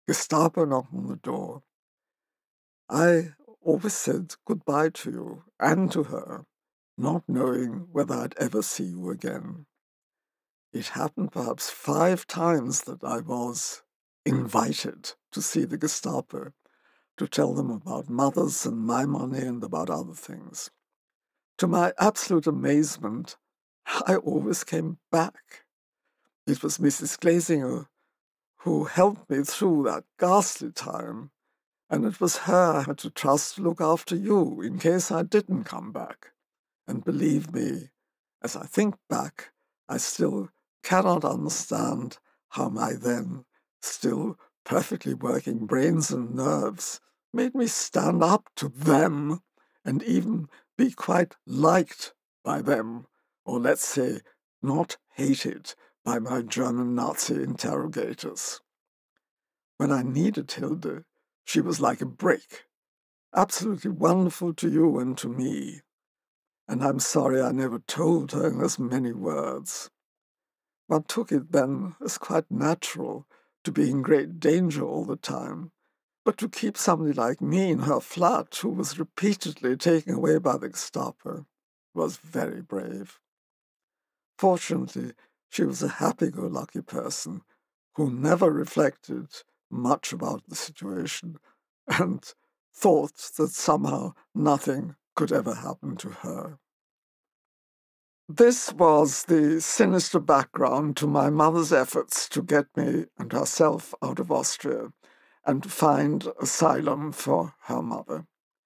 Gestapo knocked on the door. I always said goodbye to you and to her, not knowing whether I'd ever see you again. It happened perhaps five times that I was invited to see the Gestapo, to tell them about mothers and my money and about other things. To my absolute amazement, I always came back. It was Missus Glasinger who helped me through that ghastly time, and it was her I had to trust to look after you in case I didn't come back. And believe me, as I think back, I still cannot understand how my then still perfectly working brains and nerves made me stand up to them and even be quite liked by them, or let's say not hated by my German Nazi interrogators. When I needed Hilde, she was like a brick, absolutely wonderful to you and to me, and I'm sorry I never told her in as many words. One took it then as quite natural to be in great danger all the time, but to keep somebody like me in her flat who was repeatedly taken away by the Gestapo was very brave. Fortunately, she was a happy-go-lucky person who never reflected much about the situation and thought that somehow nothing could ever happen to her. This was the sinister background to my mother's efforts to get me and herself out of Austria and to find asylum for her mother.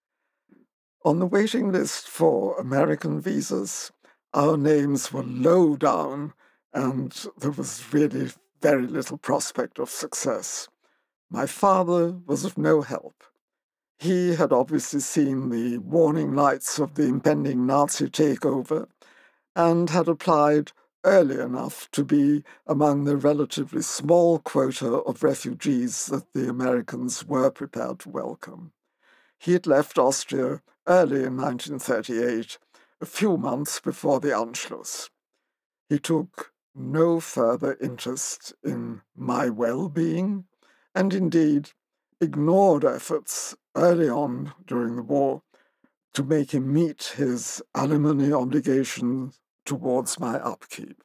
On the waiting list for American visas, our names were low down and there was really very little prospect of success. My father was of no help. He had obviously seen the warning lights of the impending Nazi takeover and had applied early enough to be among the relatively small quota of refugees that the Americans were prepared to welcome. He had left Austria early in nineteen thirty-eight, a few months before the Anschluss. He took no further interest in my well-being, and indeed ignored efforts early on during the war to make him meet his alimony obligations towards my upkeep.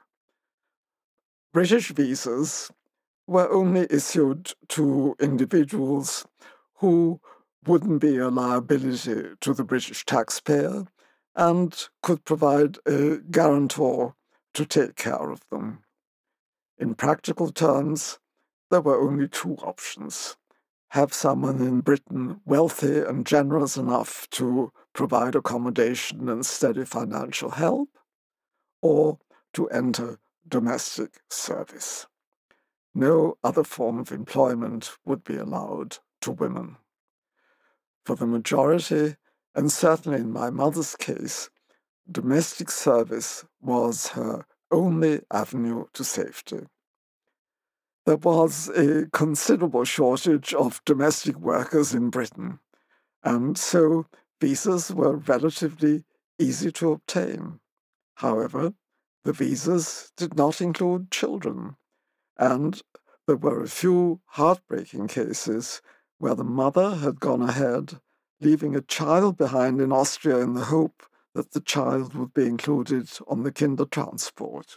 British visas were only issued to individuals who wouldn't be a liability to the British taxpayer and could provide a guarantor to take care of them. In practical terms, there were only two options: have someone in Britain wealthy and generous enough to provide accommodation and steady financial help, or to enter domestic service. No other form of employment would be allowed to women. For the majority, and certainly in my mother's case, domestic service was her only avenue to safety. There was a considerable shortage of domestic workers in Britain, and so visas were relatively easy to obtain. However, the visas did not include children, and there were a few heartbreaking cases where the mother had gone ahead, leaving a child behind in Austria in the hope that the child would be included on the Kindertransport.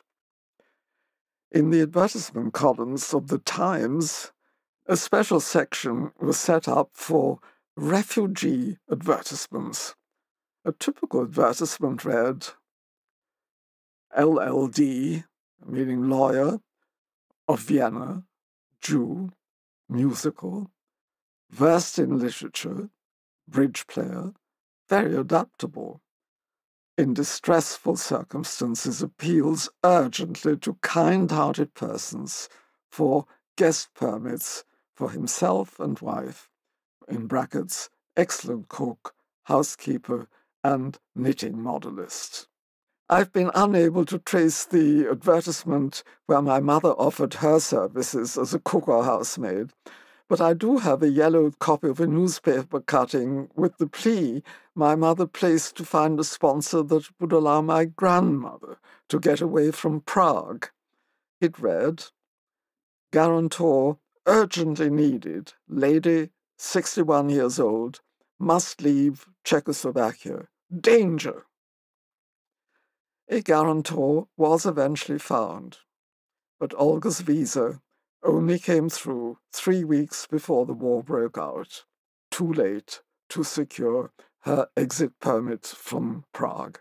In the advertisement columns of the Times, a special section was set up for refugee advertisements. A typical advertisement read, L L D, meaning lawyer, of Vienna, Jew, musical, versed in literature, bridge player, very adaptable. In distressful circumstances, appeals urgently to kind-hearted persons for guest permits for himself and wife, in brackets, excellent cook, housekeeper, and knitting modelist. I've been unable to trace the advertisement where my mother offered her services as a cook or housemaid, but I do have a yellowed copy of a newspaper cutting with the plea my mother placed to find a sponsor that would allow my grandmother to get away from Prague. It read, Guarantor urgently needed, lady, sixty-one years old, must leave Czechoslovakia. Danger! A guarantor was eventually found, but Olga's visa only came through three weeks before the war broke out, too late to secure her exit permit from Prague.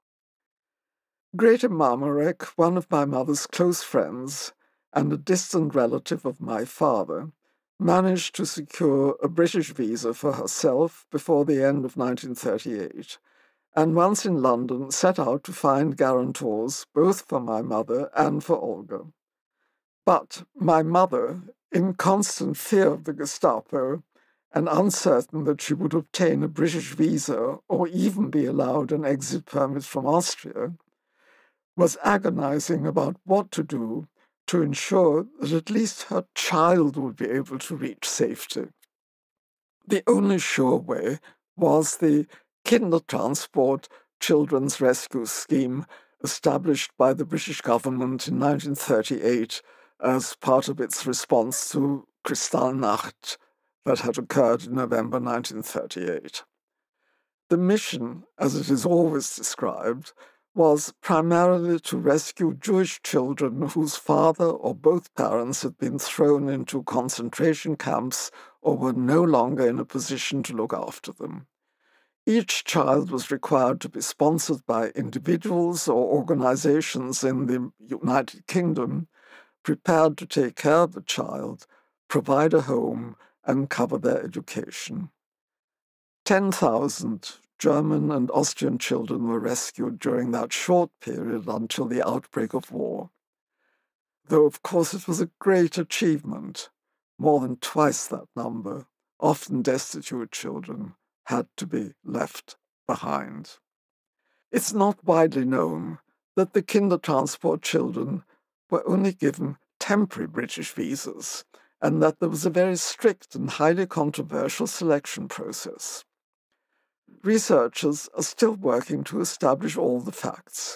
Great Marek, one of my mother's close friends and a distant relative of my father, managed to secure a British visa for herself before the end of nineteen thirty-eight, and once in London set out to find guarantors both for my mother and for Olga. But my mother, in constant fear of the Gestapo and uncertain that she would obtain a British visa or even be allowed an exit permit from Austria, was agonizing about what to do to ensure that at least her child would be able to reach safety. The only sure way was the Kindertransport Children's Rescue Scheme established by the British government in nineteen thirty-eight as part of its response to Kristallnacht that had occurred in November nineteen thirty-eight. The mission, as it is always described, was primarily to rescue Jewish children whose father or both parents had been thrown into concentration camps or were no longer in a position to look after them. Each child was required to be sponsored by individuals or organizations in the United Kingdom prepared to take care of the child, provide a home, and cover their education. ten thousand German and Austrian children were rescued during that short period until the outbreak of war. Though, of course, it was a great achievement. More than twice that number, often destitute children, had to be left behind. It's not widely known that the Kindertransport children were only given temporary British visas, and that there was a very strict and highly controversial selection process. Researchers are still working to establish all the facts.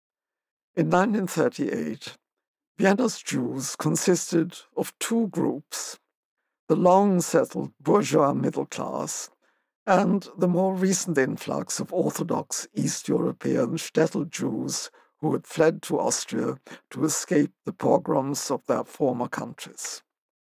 In nineteen thirty-eight, Vienna's Jews consisted of two groups, the long-settled bourgeois middle class and the more recent influx of Orthodox East European shtetl Jews who had fled to Austria to escape the pogroms of their former countries.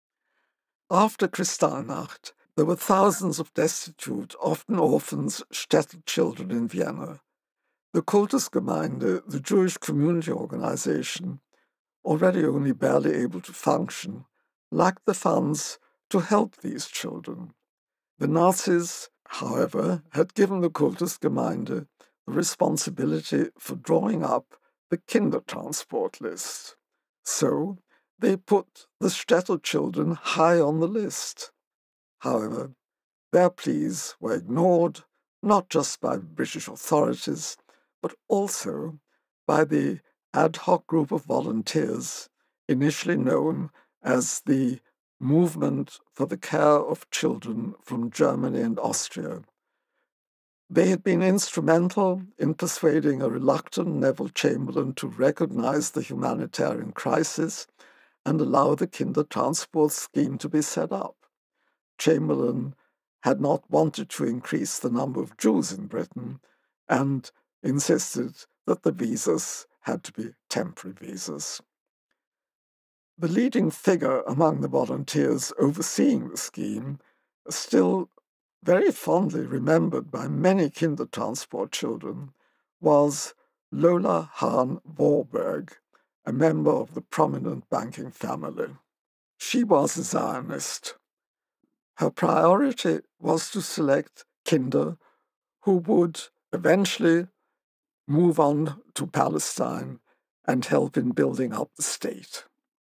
After Kristallnacht, there were thousands of destitute, often orphans, shtetl children in Vienna. The Kultusgemeinde, the Jewish community organization, already only barely able to function, lacked the funds to help these children. The Nazis, however, had given the Kultusgemeinde the responsibility for drawing up the Kindertransport list. So they put the shtetl children high on the list. However, their pleas were ignored, not just by British authorities, but also by the ad hoc group of volunteers, initially known as the Movement for the Care of Children from Germany and Austria. They had been instrumental in persuading a reluctant Neville Chamberlain to recognize the humanitarian crisis and allow the Kindertransport scheme to be set up. Chamberlain had not wanted to increase the number of Jews in Britain and insisted that the visas had to be temporary visas. The leading figure among the volunteers overseeing the scheme, still very fondly remembered by many Kindertransport children, was Lola Hahn Warburg, a member of the prominent banking family. She was a Zionist. Her priority was to select kinder who would eventually move on to Palestine and help in building up the state.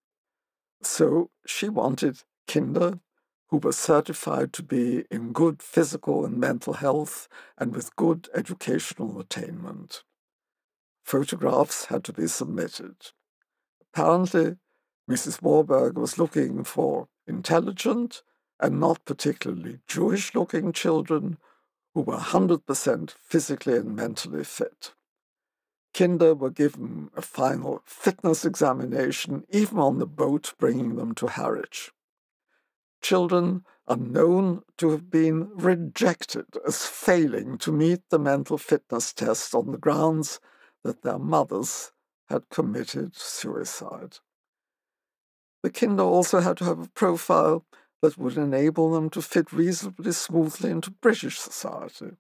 So she wanted kinder who were certified to be in good physical and mental health and with good educational attainment. Photographs had to be submitted. Apparently, Missus Warburg was looking for intelligent and not particularly Jewish-looking children who were one hundred percent physically and mentally fit. Kinder were given a final fitness examination, even on the boat bringing them to Harwich. Children are known to have been rejected as failing to meet the mental fitness test on the grounds that their mothers had committed suicide. The kinder also had to have a profile that would enable them to fit reasonably smoothly into British society.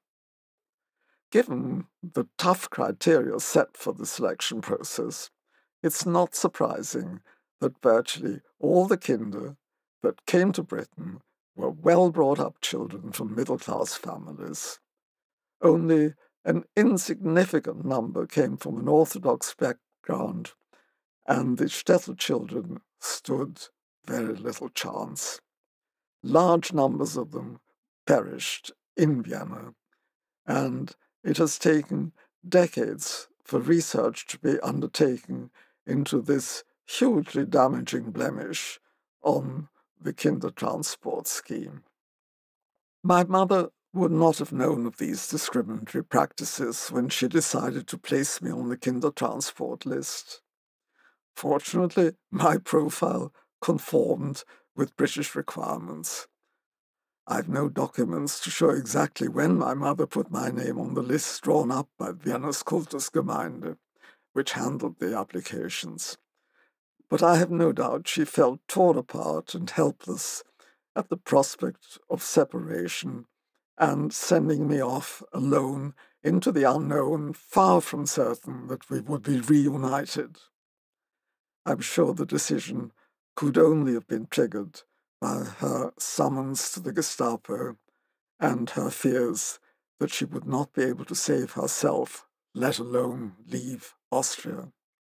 Given the tough criteria set for the selection process, it's not surprising that virtually all the kinder that came to Britain were well-brought-up children from middle-class families. Only an insignificant number came from an Orthodox background, and the shtetl children stood very little chance. Large numbers of them perished in Vienna, and it has taken decades for research to be undertaken into this hugely damaging blemish on the Kindertransport scheme. My mother would not have known of these discriminatory practices when she decided to place me on the Kindertransport list. Fortunately, my profile conformed with British requirements. I've no documents to show exactly when my mother put my name on the list drawn up by Vienna's Kultusgemeinde, which handled the applications. But I have no doubt she felt torn apart and helpless at the prospect of separation and sending me off alone into the unknown, far from certain that we would be reunited. I'm sure the decision could only have been triggered by her summons to the Gestapo and her fears that she would not be able to save herself, let alone leave Austria.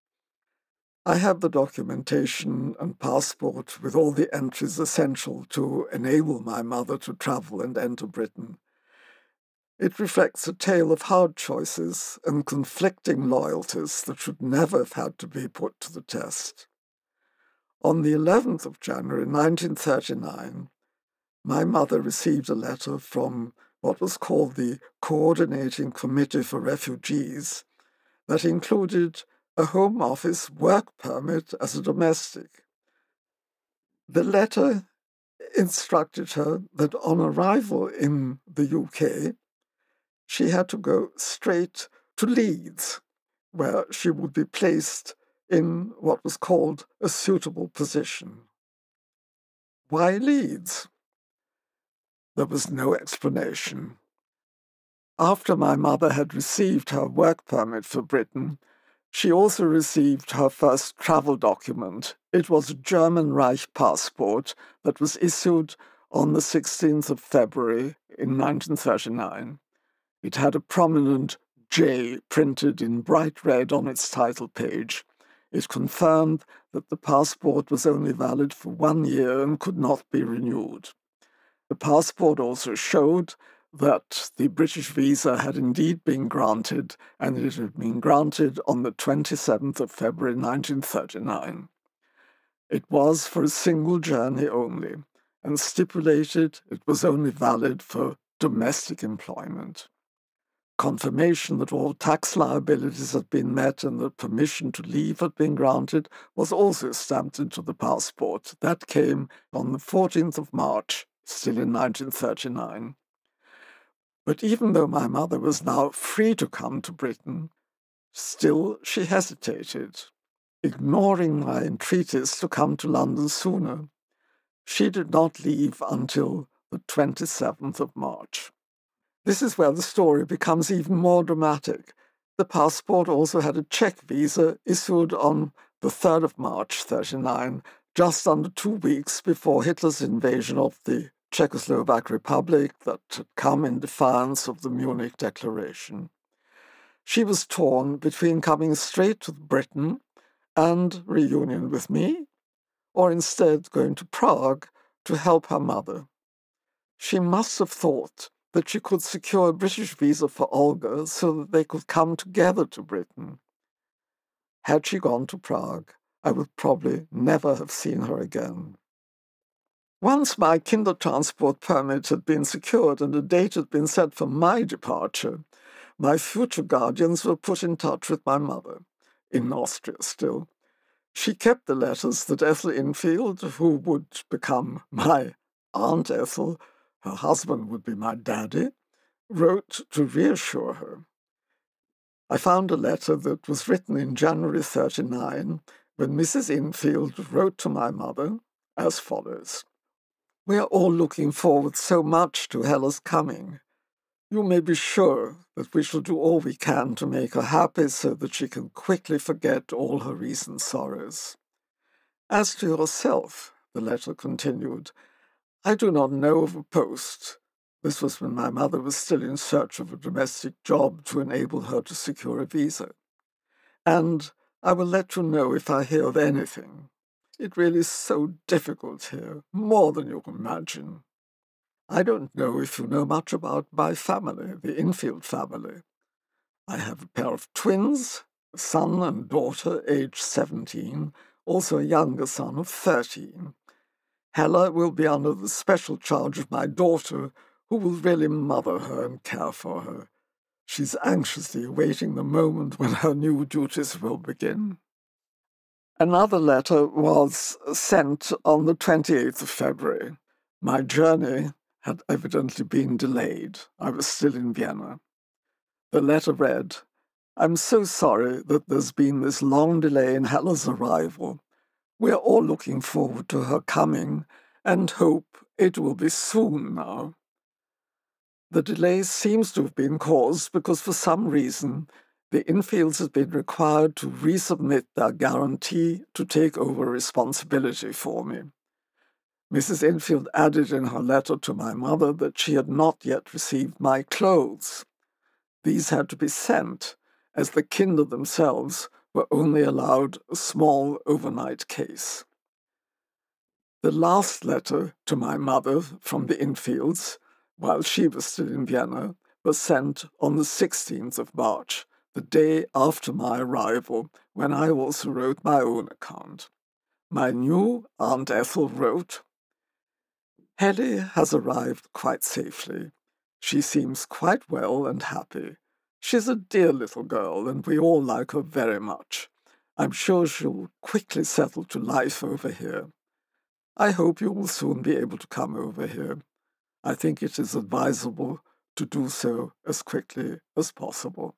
I have the documentation and passport with all the entries essential to enable my mother to travel and enter Britain. It reflects a tale of hard choices and conflicting loyalties that should never have had to be put to the test. On the eleventh of January nineteen thirty-nine, my mother received a letter from what was called the Coordinating Committee for Refugees that included a Home Office work permit as a domestic. The letter instructed her that on arrival in the U K, she had to go straight to Leeds, where she would be placed in what was called a suitable position. Why Leeds? There was no explanation. After my mother had received her work permit for Britain, she also received her first travel document. It was a German Reich passport that was issued on the sixteenth of February in nineteen thirty-nine. It had a prominent J printed in bright red on its title page. It confirmed that the passport was only valid for one year and could not be renewed. The passport also showed that the British visa had indeed been granted, and it had been granted on the twenty-seventh of February nineteen thirty-nine. It was for a single journey only, and stipulated it was only valid for domestic employment. Confirmation that all tax liabilities had been met and that permission to leave had been granted was also stamped into the passport. That came on the fourteenth of March, still in nineteen thirty-nine. But even though my mother was now free to come to Britain, still she hesitated, ignoring my entreaties to come to London sooner. She did not leave until the twenty-seventh of March. This is where the story becomes even more dramatic. The passport also had a Czech visa issued on the third of March thirty-nine, just under two weeks before Hitler's invasion of the Czechoslovak Republic that had come in defiance of the Munich Declaration. She was torn between coming straight to Britain and reunion with me, or instead going to Prague to help her mother. She must have thought that she could secure a British visa for Olga so that they could come together to Britain. Had she gone to Prague, I would probably never have seen her again. Once my Kindertransport permit had been secured and a date had been set for my departure, my future guardians were put in touch with my mother, in Austria still. She kept the letters that Ethel Infield, who would become my Aunt Ethel, her husband would be my daddy, wrote to reassure her. I found a letter that was written in January thirty-nine, when Missus Infield wrote to my mother as follows. We are all looking forward so much to Hella's coming. You may be sure that we shall do all we can to make her happy so that she can quickly forget all her recent sorrows. As to yourself, the letter continued, I do not know of a post. This was when my mother was still in search of a domestic job to enable her to secure a visa. And I will let you know if I hear of anything. It really is so difficult here, more than you can imagine. I don't know if you know much about my family, the Infield family. I have a pair of twins, a son and daughter aged seventeen, also a younger son of thirteen. Hella will be under the special charge of my daughter, who will really mother her and care for her. She's anxiously awaiting the moment when her new duties will begin. Another letter was sent on the twenty-eighth of February. My journey had evidently been delayed. I was still in Vienna. The letter read, I'm so sorry that there's been this long delay in Hella's arrival. We are all looking forward to her coming and hope it will be soon now. The delay seems to have been caused because for some reason the Infields have been required to resubmit their guarantee to take over responsibility for me. Missus Infield added in her letter to my mother that she had not yet received my clothes. These had to be sent, as the Kinder themselves were only allowed a small overnight case. The last letter to my mother from the Infields, while she was still in Vienna, was sent on the sixteenth of March, the day after my arrival, when I also wrote my own account. My new Aunt Ethel wrote, Helly has arrived quite safely. She seems quite well and happy. She's a dear little girl, and we all like her very much. I'm sure she'll quickly settle to life over here. I hope you will soon be able to come over here. I think it is advisable to do so as quickly as possible.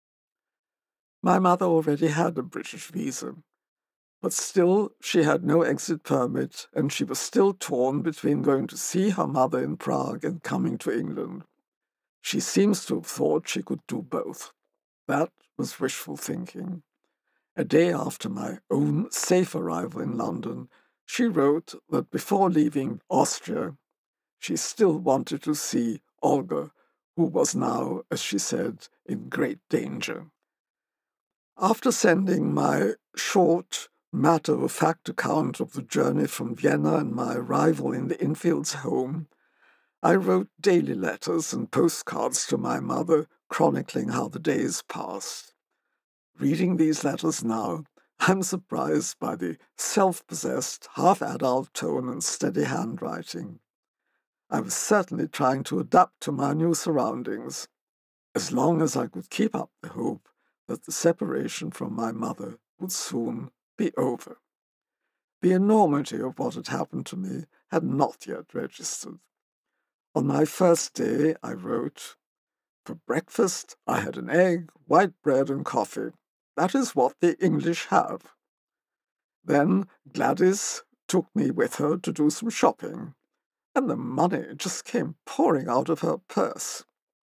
My mother already had a British visa, but still she had no exit permit, and she was still torn between going to see her mother in Prague and coming to England. She seems to have thought she could do both. That was wishful thinking. A day after my own safe arrival in London, she wrote that before leaving Austria, she still wanted to see Olga, who was now, as she said, in great danger. After sending my short, matter-of-fact account of the journey from Vienna and my arrival in the Infields' home, I wrote daily letters and postcards to my mother, chronicling how the days passed. Reading these letters now, I'm surprised by the self-possessed, half-adult tone and steady handwriting. I was certainly trying to adapt to my new surroundings, as long as I could keep up the hope that the separation from my mother would soon be over. The enormity of what had happened to me had not yet registered. On my first day, I wrote, For breakfast, I had an egg, white bread, and coffee. That is what the English have. Then Gladys took me with her to do some shopping, and the money just came pouring out of her purse.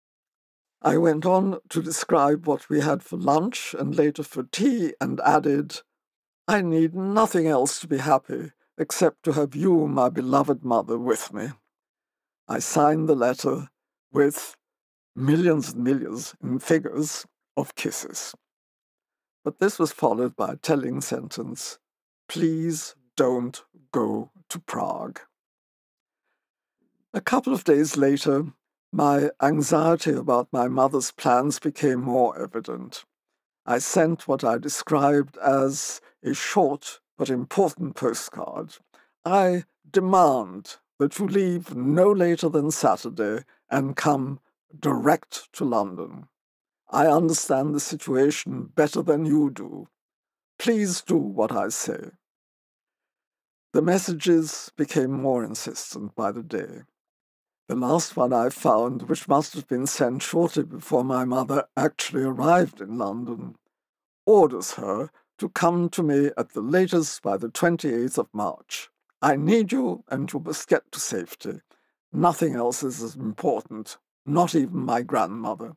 I went on to describe what we had for lunch and later for tea, and added, I need nothing else to be happy except to have you, my beloved mother, with me. I signed the letter with millions and millions in figures of kisses. But this was followed by a telling sentence, Please don't go to Prague. A couple of days later, my anxiety about my mother's plans became more evident. I sent what I described as a short but important postcard. I demand that you leave no later than Saturday and come direct to London. I understand the situation better than you do. Please do what I say. The messages became more insistent by the day. The last one I found, which must have been sent shortly before my mother actually arrived in London, orders her to come to me at the latest by the twenty-eighth of March. I need you, and you must get to safety. Nothing else is as important, not even my grandmother.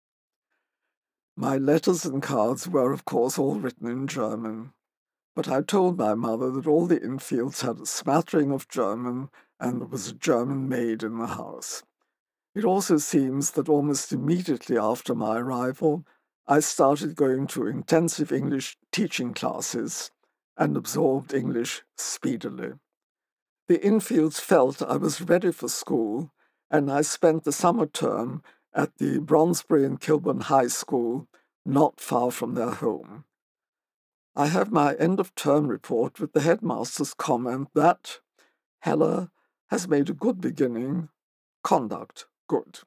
My letters and cards were, of course, all written in German, but I told my mother that all the Infields had a smattering of German, and there was a German maid in the house. It also seems that almost immediately after my arrival, I started going to intensive English teaching classes and absorbed English speedily. The Infields felt I was ready for school, and I spent the summer term at the Bronsbury and Kilburn High School, not far from their home. I have my end-of-term report with the headmaster's comment that Hella has made a good beginning, conduct good.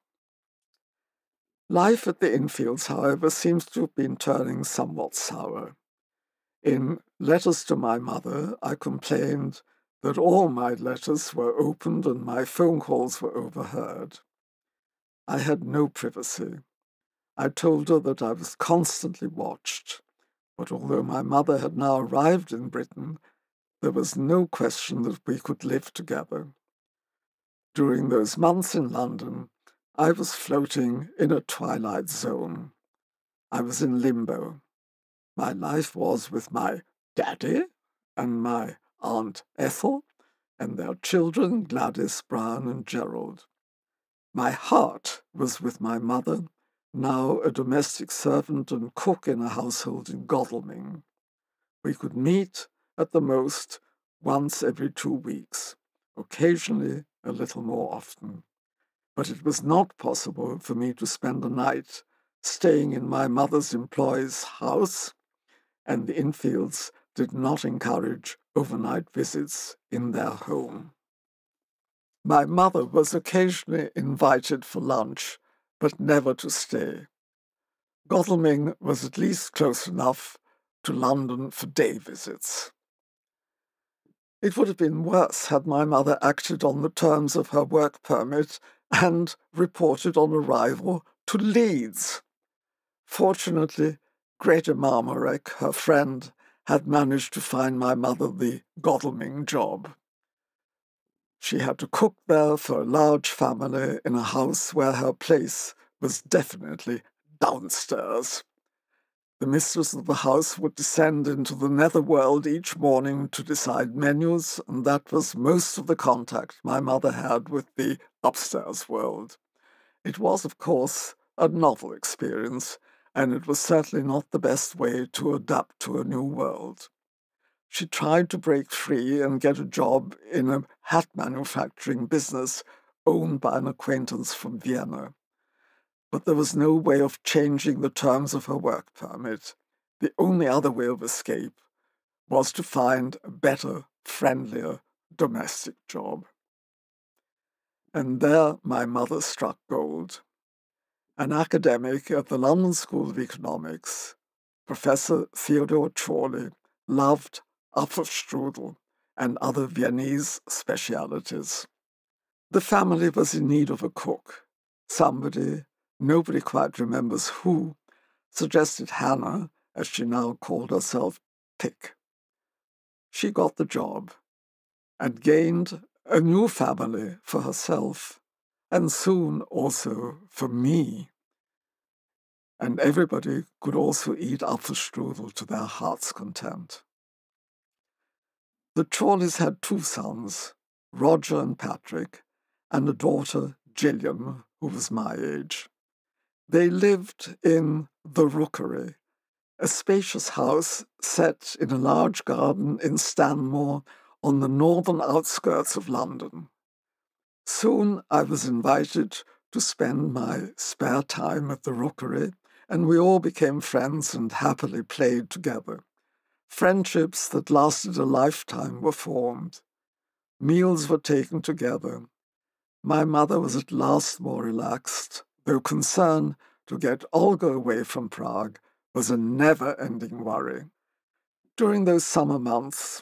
Life at the Infields, however, seems to have been turning somewhat sour. In letters to my mother, I complained that all my letters were opened and my phone calls were overheard. I had no privacy. I told her that I was constantly watched, but although my mother had now arrived in Britain, there was no question that we could live together. During those months in London, I was floating in a twilight zone. I was in limbo. My life was with my daddy and my Aunt Ethel and their children, Gladys, Brian, and Gerald. My heart was with my mother, now a domestic servant and cook in a household in Godalming. We could meet, at the most, once every two weeks, occasionally a little more often. But it was not possible for me to spend a night staying in my mother's employee's house, and the Infields did not encourage overnight visits in their home. My mother was occasionally invited for lunch, but never to stay. Godalming was at least close enough to London for day visits. It would have been worse had my mother acted on the terms of her work permit and reported on arrival to Leeds. Fortunately, Greta Marmarek, her friend, had managed to find my mother the Godalming job. She had to cook there for a large family in a house where her place was definitely downstairs. The mistress of the house would descend into the netherworld each morning to decide menus, and that was most of the contact my mother had with the upstairs world. It was, of course, a novel experience, and it was certainly not the best way to adapt to a new world. She tried to break free and get a job in a hat manufacturing business owned by an acquaintance from Vienna. But there was no way of changing the terms of her work permit. The only other way of escape was to find a better, friendlier domestic job. And there my mother struck gold. An academic at the London School of Economics, Professor Theodore Chorley, loved Apfelstrudel and other Viennese specialities. The family was in need of a cook. Somebody, nobody quite remembers who, suggested Hannah, as she now called herself, pick. She got the job and gained a new family for herself, and soon also for me. And everybody could also eat Apfelstrudel to their heart's content. The Chorleys had two sons, Roger and Patrick, and a daughter, Gillian, who was my age. They lived in the Rookery, a spacious house set in a large garden in Stanmore on the northern outskirts of London. Soon I was invited to spend my spare time at the Rookery, and we all became friends and happily played together. Friendships that lasted a lifetime were formed. Meals were taken together. My mother was at last more relaxed, though concern to get Olga away from Prague was a never-ending worry. During those summer months,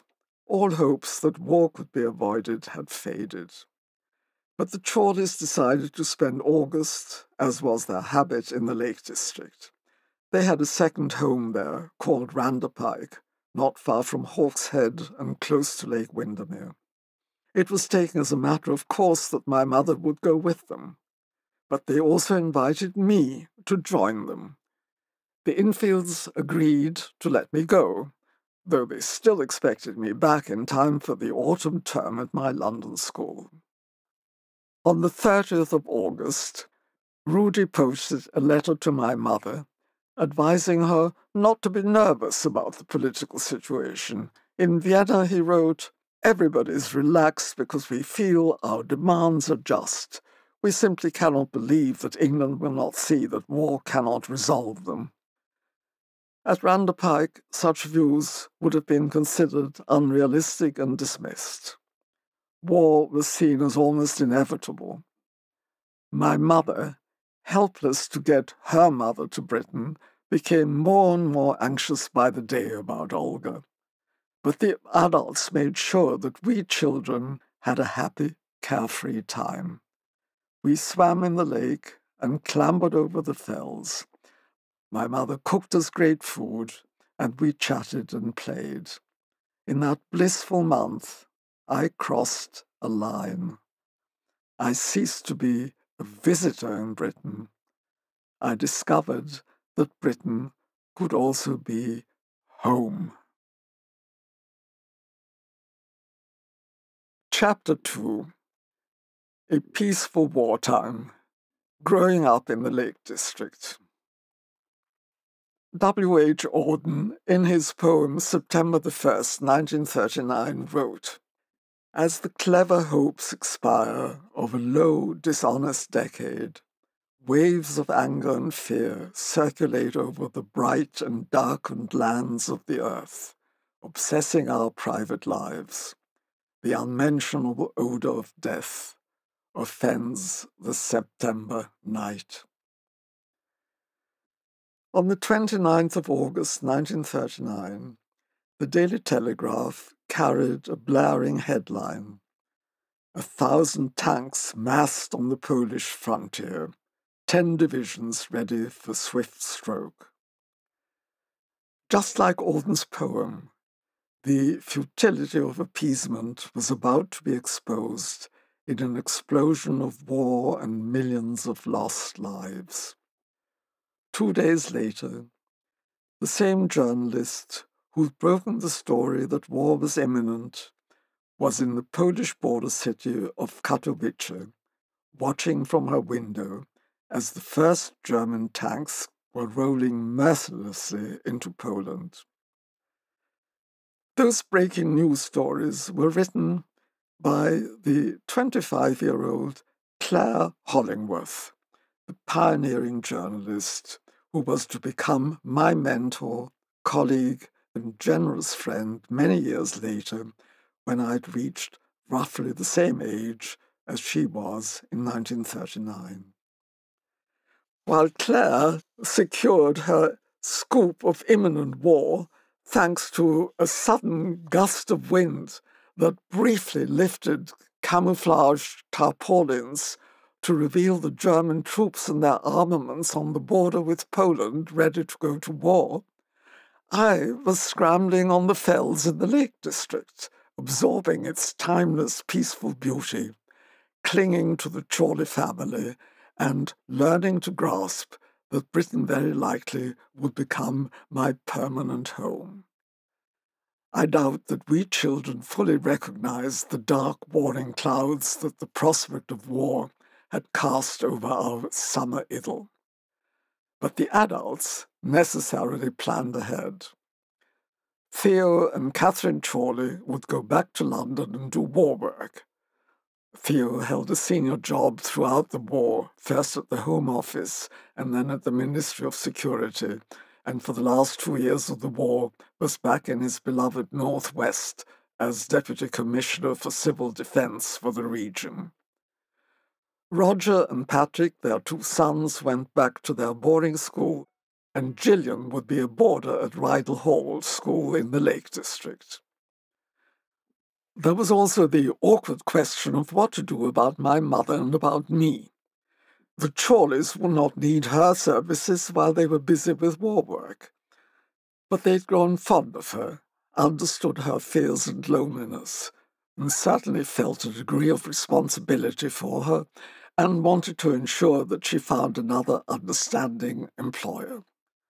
all hopes that war could be avoided had faded. But the Chorleys decided to spend August, as was their habit, in the Lake District. They had a second home there, called Randerpike, not far from Hawkshead and close to Lake Windermere. It was taken as a matter of course that my mother would go with them, but they also invited me to join them. The Infields agreed to let me go, though they still expected me back in time for the autumn term at my London school. On the thirtieth of August, Rudy posted a letter to my mother, advising her not to be nervous about the political situation. In Vienna, he wrote, "Everybody is relaxed because we feel our demands are just. We simply cannot believe that England will not see that war cannot resolve them." At Randerpike, such views would have been considered unrealistic and dismissed. War was seen as almost inevitable. My mother, helpless to get her mother to Britain, became more and more anxious by the day about Olga. But the adults made sure that we children had a happy, carefree time. We swam in the lake and clambered over the fells. My mother cooked us great food, and we chatted and played. In that blissful month, I crossed a line. I ceased to be a visitor in Britain. I discovered that Britain could also be home. Chapter two. A Peaceful Wartime. Growing Up in the Lake District. W H Auden, in his poem September the first, nineteen thirty-nine, wrote, "As the clever hopes expire of a low, dishonest decade, waves of anger and fear circulate over the bright and darkened lands of the earth, obsessing our private lives. The unmentionable odor of death offends the September night." On the twenty-ninth of August, nineteen thirty-nine, the Daily Telegraph carried a blaring headline, "A thousand tanks massed on the Polish frontier, ten divisions ready for swift stroke." Just like Auden's poem, the futility of appeasement was about to be exposed in an explosion of war and millions of lost lives. Two days later, the same journalist who'd broken the story that war was imminent was in the Polish border city of Katowice, watching from her window as the first German tanks were rolling mercilessly into Poland. Those breaking news stories were written by the twenty-five-year-old Claire Hollingworth, the pioneering journalist who was to become my mentor, colleague, and generous friend many years later when I'd reached roughly the same age as she was in nineteen thirty-nine. While Claire secured her scoop of imminent war thanks to a sudden gust of wind that briefly lifted camouflaged tarpaulins to reveal the German troops and their armaments on the border with Poland ready to go to war, I was scrambling on the fells in the Lake District, absorbing its timeless, peaceful beauty, clinging to the Chorley family, and learning to grasp that Britain very likely would become my permanent home. I doubt that we children fully recognized the dark warning clouds that the prospect of war had cast over our summer idyll. But the adults necessarily planned ahead. Theo and Catherine Chorley would go back to London and do war work. Theo held a senior job throughout the war, first at the Home Office and then at the Ministry of Security, and for the last two years of the war was back in his beloved Northwest as Deputy Commissioner for Civil Defence for the region. Roger and Patrick, their two sons, went back to their boarding school, and Gillian would be a boarder at Rydal Hall School in the Lake District. There was also the awkward question of what to do about my mother and about me. The Chorleys would not need her services while they were busy with war work. But they'd grown fond of her, understood her fears and loneliness, and certainly felt a degree of responsibility for her, and wanted to ensure that she found another understanding employer.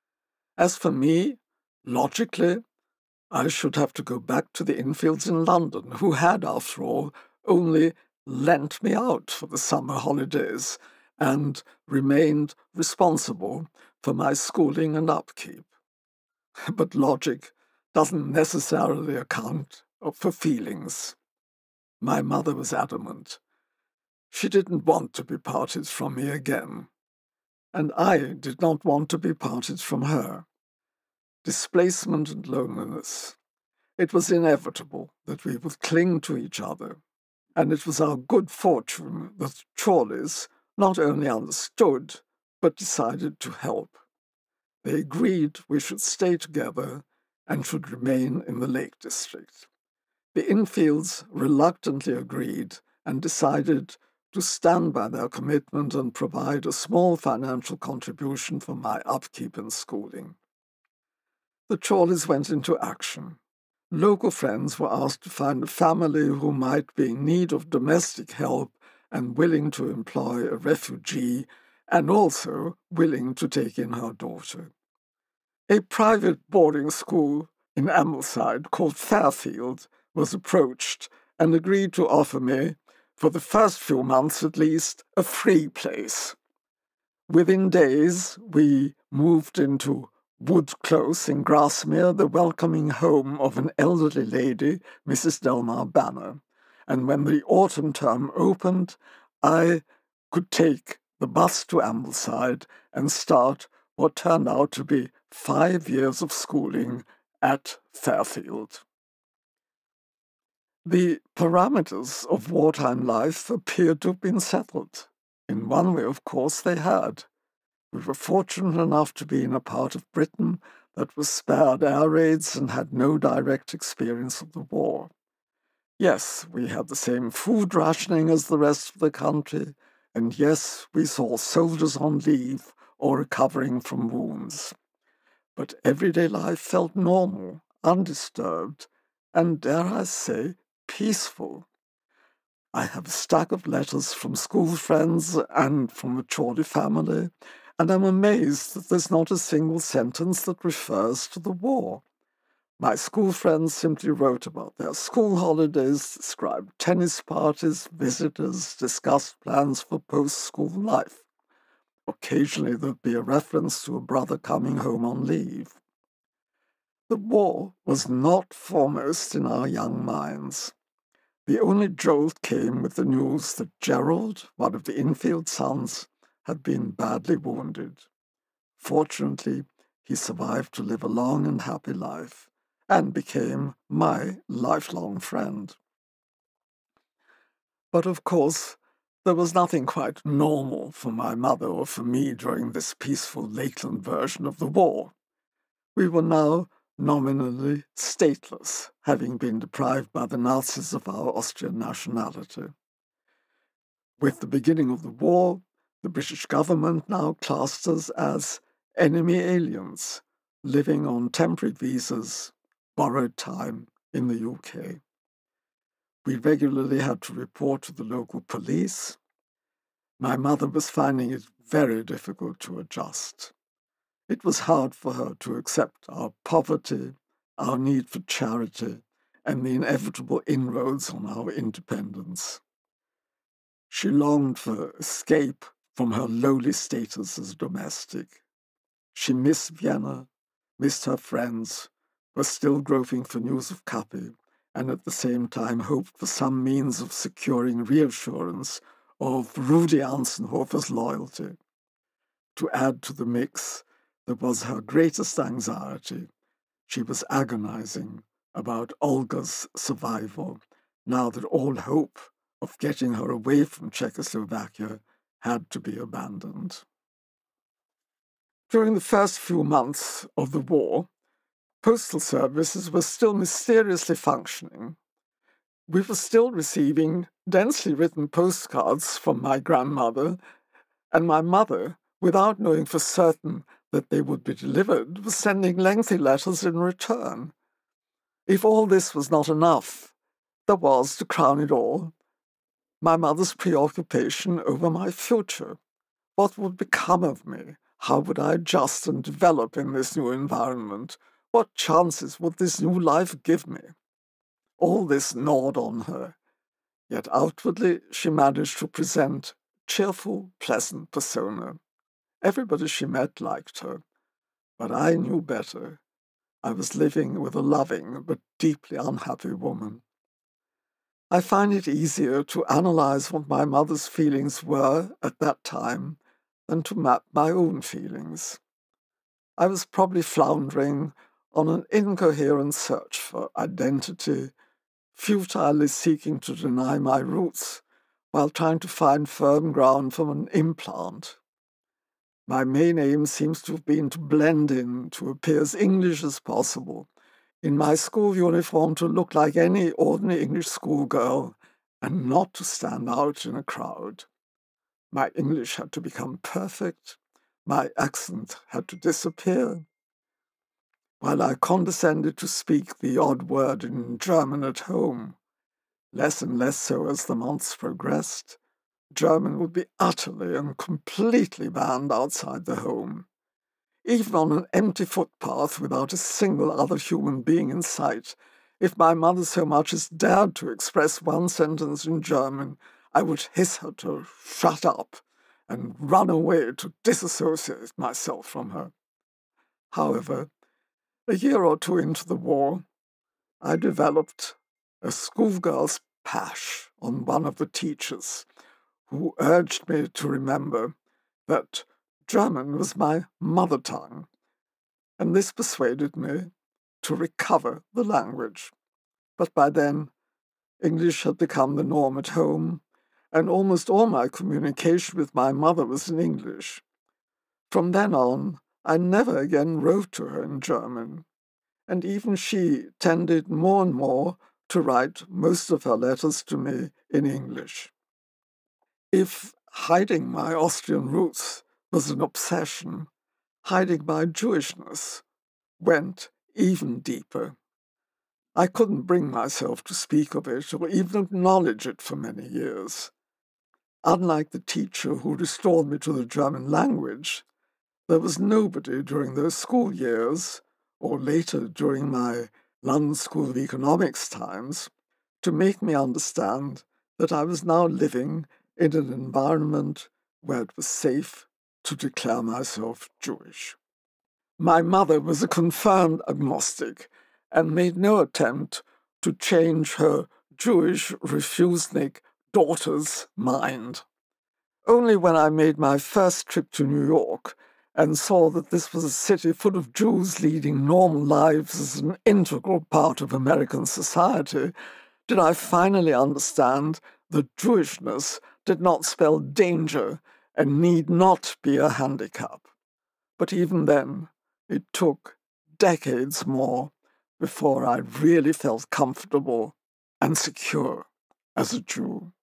As for me, logically, I should have to go back to the Infields in London, who had, after all, only lent me out for the summer holidays and remained responsible for my schooling and upkeep. But logic doesn't necessarily account for feelings. My mother was adamant. She didn't want to be parted from me again, and I did not want to be parted from her. Displacement and loneliness. It was inevitable that we would cling to each other, and it was our good fortune that the Chorleys not only understood, but decided to help. They agreed we should stay together and should remain in the Lake District. The Infields reluctantly agreed and decided to stand by their commitment and provide a small financial contribution for my upkeep and schooling. The Chorleys went into action. Local friends were asked to find a family who might be in need of domestic help and willing to employ a refugee, and also willing to take in her daughter. A private boarding school in Ambleside called Fairfield was approached and agreed to offer me, for the first few months at least, a free place. Within days, we moved into Wood Close in Grasmere, the welcoming home of an elderly lady, Missus Delmar Banner, and when the autumn term opened, I could take the bus to Ambleside and start what turned out to be five years of schooling at Fairfield. The parameters of wartime life appeared to have been settled. In one way, of course, they had. We were fortunate enough to be in a part of Britain that was spared air raids and had no direct experience of the war. Yes, we had the same food rationing as the rest of the country, and yes, we saw soldiers on leave or recovering from wounds. But everyday life felt normal, undisturbed, and, dare I say, peaceful. I have a stack of letters from school friends and from the Chorley family, and I'm amazed that there's not a single sentence that refers to the war. My school friends simply wrote about their school holidays, described tennis parties, visitors, discussed plans for post-school life. Occasionally there'd be a reference to a brother coming home on leave. The war was not foremost in our young minds. The only jolt came with the news that Gerald, one of the Infield sons, had been badly wounded. Fortunately, he survived to live a long and happy life, and became my lifelong friend. But of course, there was nothing quite normal for my mother or for me during this peaceful Lakeland version of the war. We were now nominally stateless, having been deprived by the Nazis of our Austrian nationality. With the beginning of the war, the British government now classed us as enemy aliens, living on temporary visas, borrowed time in the U K. We regularly had to report to the local police. My mother was finding it very difficult to adjust. It was hard for her to accept our poverty, our need for charity, and the inevitable inroads on our independence. She longed for escape from her lowly status as domestic. She missed Vienna, missed her friends, was still groping for news of Kappy, and at the same time hoped for some means of securing reassurance of Rudi Ansenhofer's loyalty. To add to the mix, there was her greatest anxiety. She was agonizing about Olga's survival, now that all hope of getting her away from Czechoslovakia had to be abandoned. During the first few months of the war, postal services were still mysteriously functioning. we were still receiving densely written postcards from my grandmother, and my mother, without knowing for certain that they would be delivered, was sending lengthy letters in return. If all this was not enough, there was, to crown it all, my mother's preoccupation over my future. What would become of me? How would I adjust and develop in this new environment? What chances would this new life give me? All this gnawed on her, yet outwardly she managed to present cheerful, pleasant persona. Everybody she met liked her, but I knew better. I was living with a loving but deeply unhappy woman. I find it easier to analyze what my mother's feelings were at that time than to map my own feelings. I was probably floundering on an incoherent search for identity, futilely seeking to deny my roots while trying to find firm ground from an implant. My main aim seems to have been to blend in, to appear as English as possible, in my school uniform to look like any ordinary English schoolgirl, and not to stand out in a crowd. My English had to become perfect, my accent had to disappear. While I condescended to speak the odd word in German at home, less and less so as the months progressed, German would be utterly and completely banned outside the home. Even on an empty footpath without a single other human being in sight, if my mother so much as dared to express one sentence in German, I would hiss her to shut up and run away to disassociate myself from her. However, a year or two into the war, I developed a schoolgirl's pash on one of the teachers, who urged me to remember that German was my mother tongue, and this persuaded me to recover the language. But by then, English had become the norm at home, and almost all my communication with my mother was in English. From then on, I never again wrote to her in German, and even she tended more and more to write most of her letters to me in English. If hiding my Austrian roots was an obsession, hiding my Jewishness went even deeper. I couldn't bring myself to speak of it or even acknowledge it for many years. Unlike the teacher who restored me to the German language, there was nobody during those school years, or later during my London School of Economics times, to make me understand that I was now living in an environment where it was safe to declare myself Jewish. My mother was a confirmed agnostic and made no attempt to change her Jewish refusnik daughter's mind. Only when I made my first trip to New York and saw that this was a city full of Jews leading normal lives as an integral part of American society did I finally understand that Jewishness did not spell danger and need not be a handicap. But even then, it took decades more before I really felt comfortable and secure as a Jew.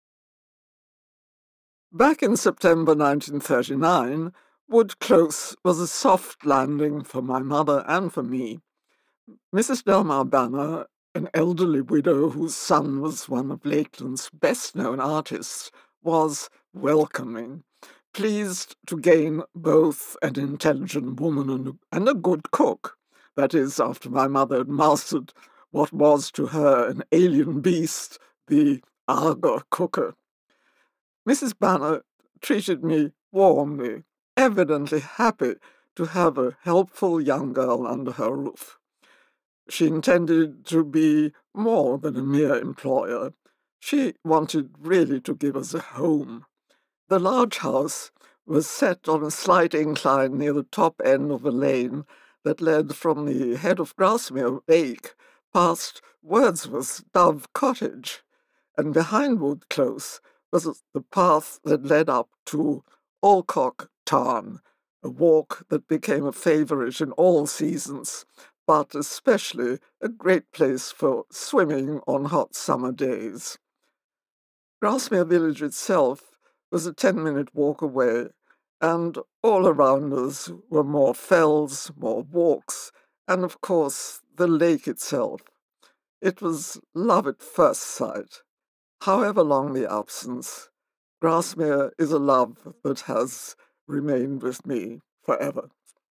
Back in September nineteen thirty-nine, Wood Close was a soft landing for my mother and for me. Missus Delmar Banner, an elderly widow whose son was one of Lakeland's best-known artists, was welcoming, pleased to gain both an intelligent woman and a, and a good cook. That is, after my mother had mastered what was to her an alien beast, the Arger cooker. Missus Banner treated me warmly, evidently happy to have a helpful young girl under her roof. She intended to be more than a mere employer. She wanted really to give us a home. The large house was set on a slight incline near the top end of a lane that led from the head of Grasmere Lake past Wordsworth's Dove Cottage, and behind Wood Close was the path that led up to Alcock Tarn, a walk that became a favourite in all seasons, but especially a great place for swimming on hot summer days. Grasmere village itself was a ten-minute walk away, and all around us were more fells, more walks, and of course the lake itself. It was love at first sight. However long the absence, Grasmere is a love that has remained with me forever.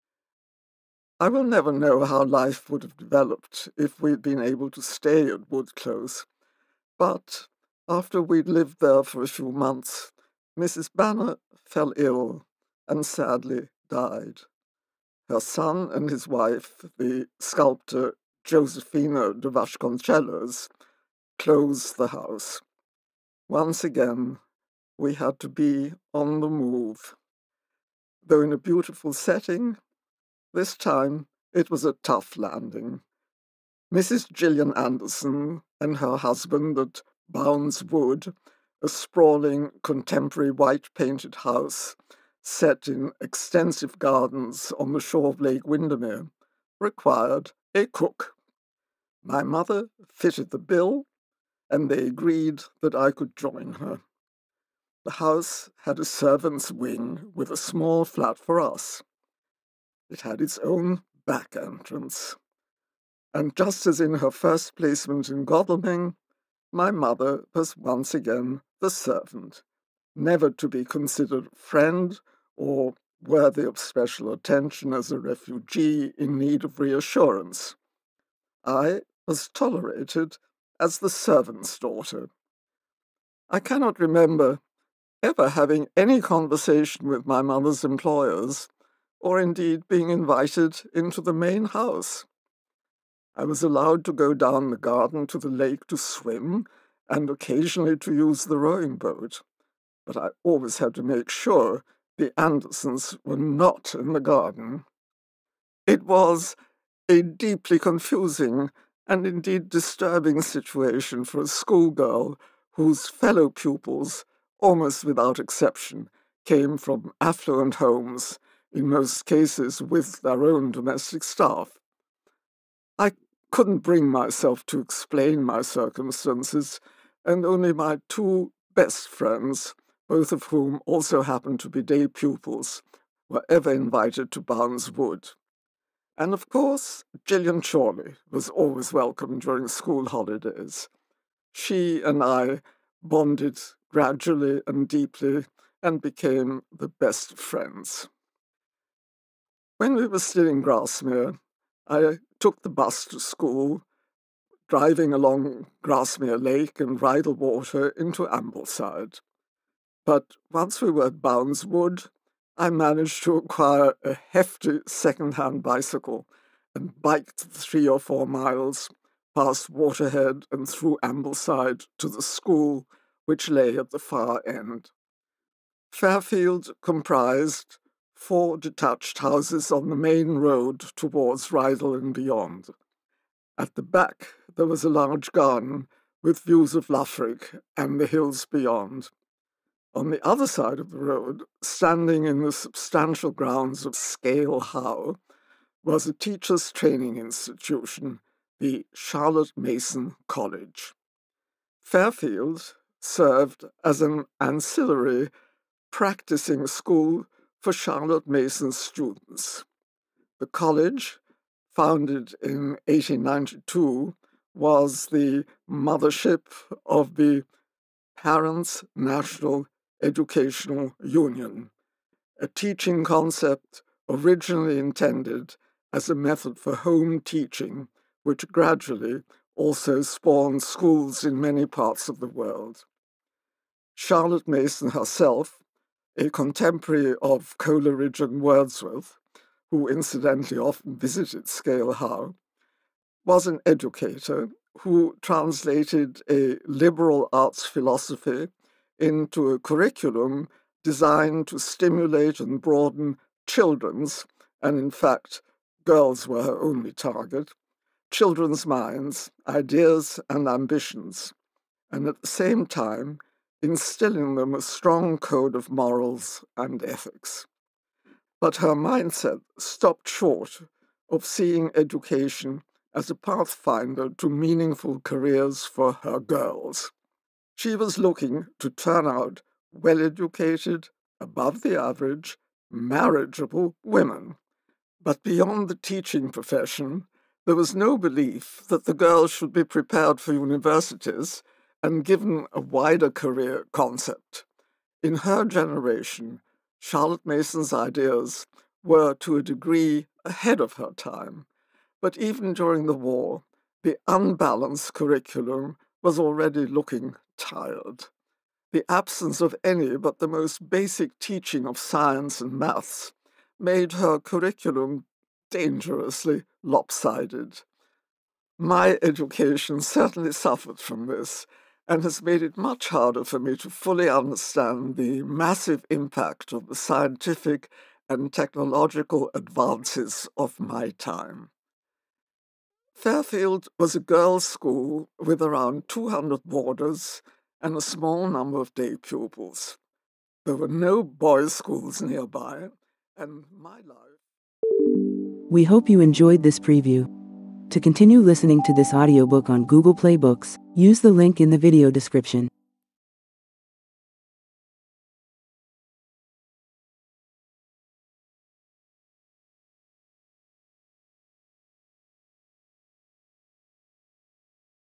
I will never know how life would have developed if we'd been able to stay at Wood Close, but after we'd lived there for a few months, Missus Banner fell ill and sadly died. Her son and his wife, the sculptor Josefina de Vasconcelos, closed the house. Once again, we had to be on the move. Though in a beautiful setting, this time it was a tough landing. Missus Gillian Anderson and her husband at Bounds Wood, a sprawling contemporary white-painted house set in extensive gardens on the shore of Lake Windermere, required a cook. My mother fitted the bill, and they agreed that I could join her. The house had a servants' wing with a small flat for us. It had its own back entrance. And just as in her first placement in Godalming, my mother was once again the servant, never to be considered a friend or worthy of special attention as a refugee in need of reassurance. I was tolerated as the servant's daughter. I cannot remember ever having any conversation with my mother's employers, or indeed being invited into the main house. I was allowed to go down the garden to the lake to swim, and occasionally to use the rowing boat, but I always had to make sure the Andersons were not in the garden. It was a deeply confusing and indeed disturbing situation for a schoolgirl whose fellow pupils, almost without exception, came from affluent homes, in most cases with their own domestic staff. I couldn't bring myself to explain my circumstances, and only my two best friends, both of whom also happened to be day pupils, were ever invited to Bounds Wood. And of course, Gillian Chorley was always welcome during school holidays. She and I bonded gradually and deeply and became the best of friends. When we were still in Grasmere, I took the bus to school, driving along Grasmere Lake and Rydal Water into Ambleside. But once we were at Bounds Wood, I managed to acquire a hefty second-hand bicycle and biked three or four miles past Waterhead and through Ambleside to the school, which lay at the far end. Fairfield comprised four detached houses on the main road towards Rydal and beyond. At the back there was a large garden with views of Loughrick and the hills beyond. On the other side of the road, standing in the substantial grounds of Scale Howe, was a teachers' training institution, the Charlotte Mason College. Fairfield served as an ancillary practicing school for Charlotte Mason students. The college, founded in eighteen ninety-two, was the mothership of the Parents' National Educational Union, a teaching concept originally intended as a method for home teaching, which gradually also spawned schools in many parts of the world. Charlotte Mason herself, a contemporary of Coleridge and Wordsworth, who incidentally often visited Scale Howe, was an educator who translated a liberal arts philosophy into a curriculum designed to stimulate and broaden children's, and in fact, girls were her only target, children's minds, ideas, and ambitions, and at the same time instill in them a strong code of morals and ethics. But her mindset stopped short of seeing education as a pathfinder to meaningful careers for her girls. She was looking to turn out well-educated, above the average, marriageable women. But beyond the teaching profession, there was no belief that the girls should be prepared for universities and given a wider career concept. In her generation, Charlotte Mason's ideas were to a degree ahead of her time, but even during the war, the unbalanced curriculum was already looking tired. The absence of any but the most basic teaching of science and maths made her curriculum dangerously lopsided. My education certainly suffered from this, and has made it much harder for me to fully understand the massive impact of the scientific and technological advances of my time. Fairfield was a girls' school with around two hundred boarders and a small number of day pupils. There were no boys' schools nearby, and my life... We hope you enjoyed this preview. To continue listening to this audiobook on Google Play Books, use the link in the video description.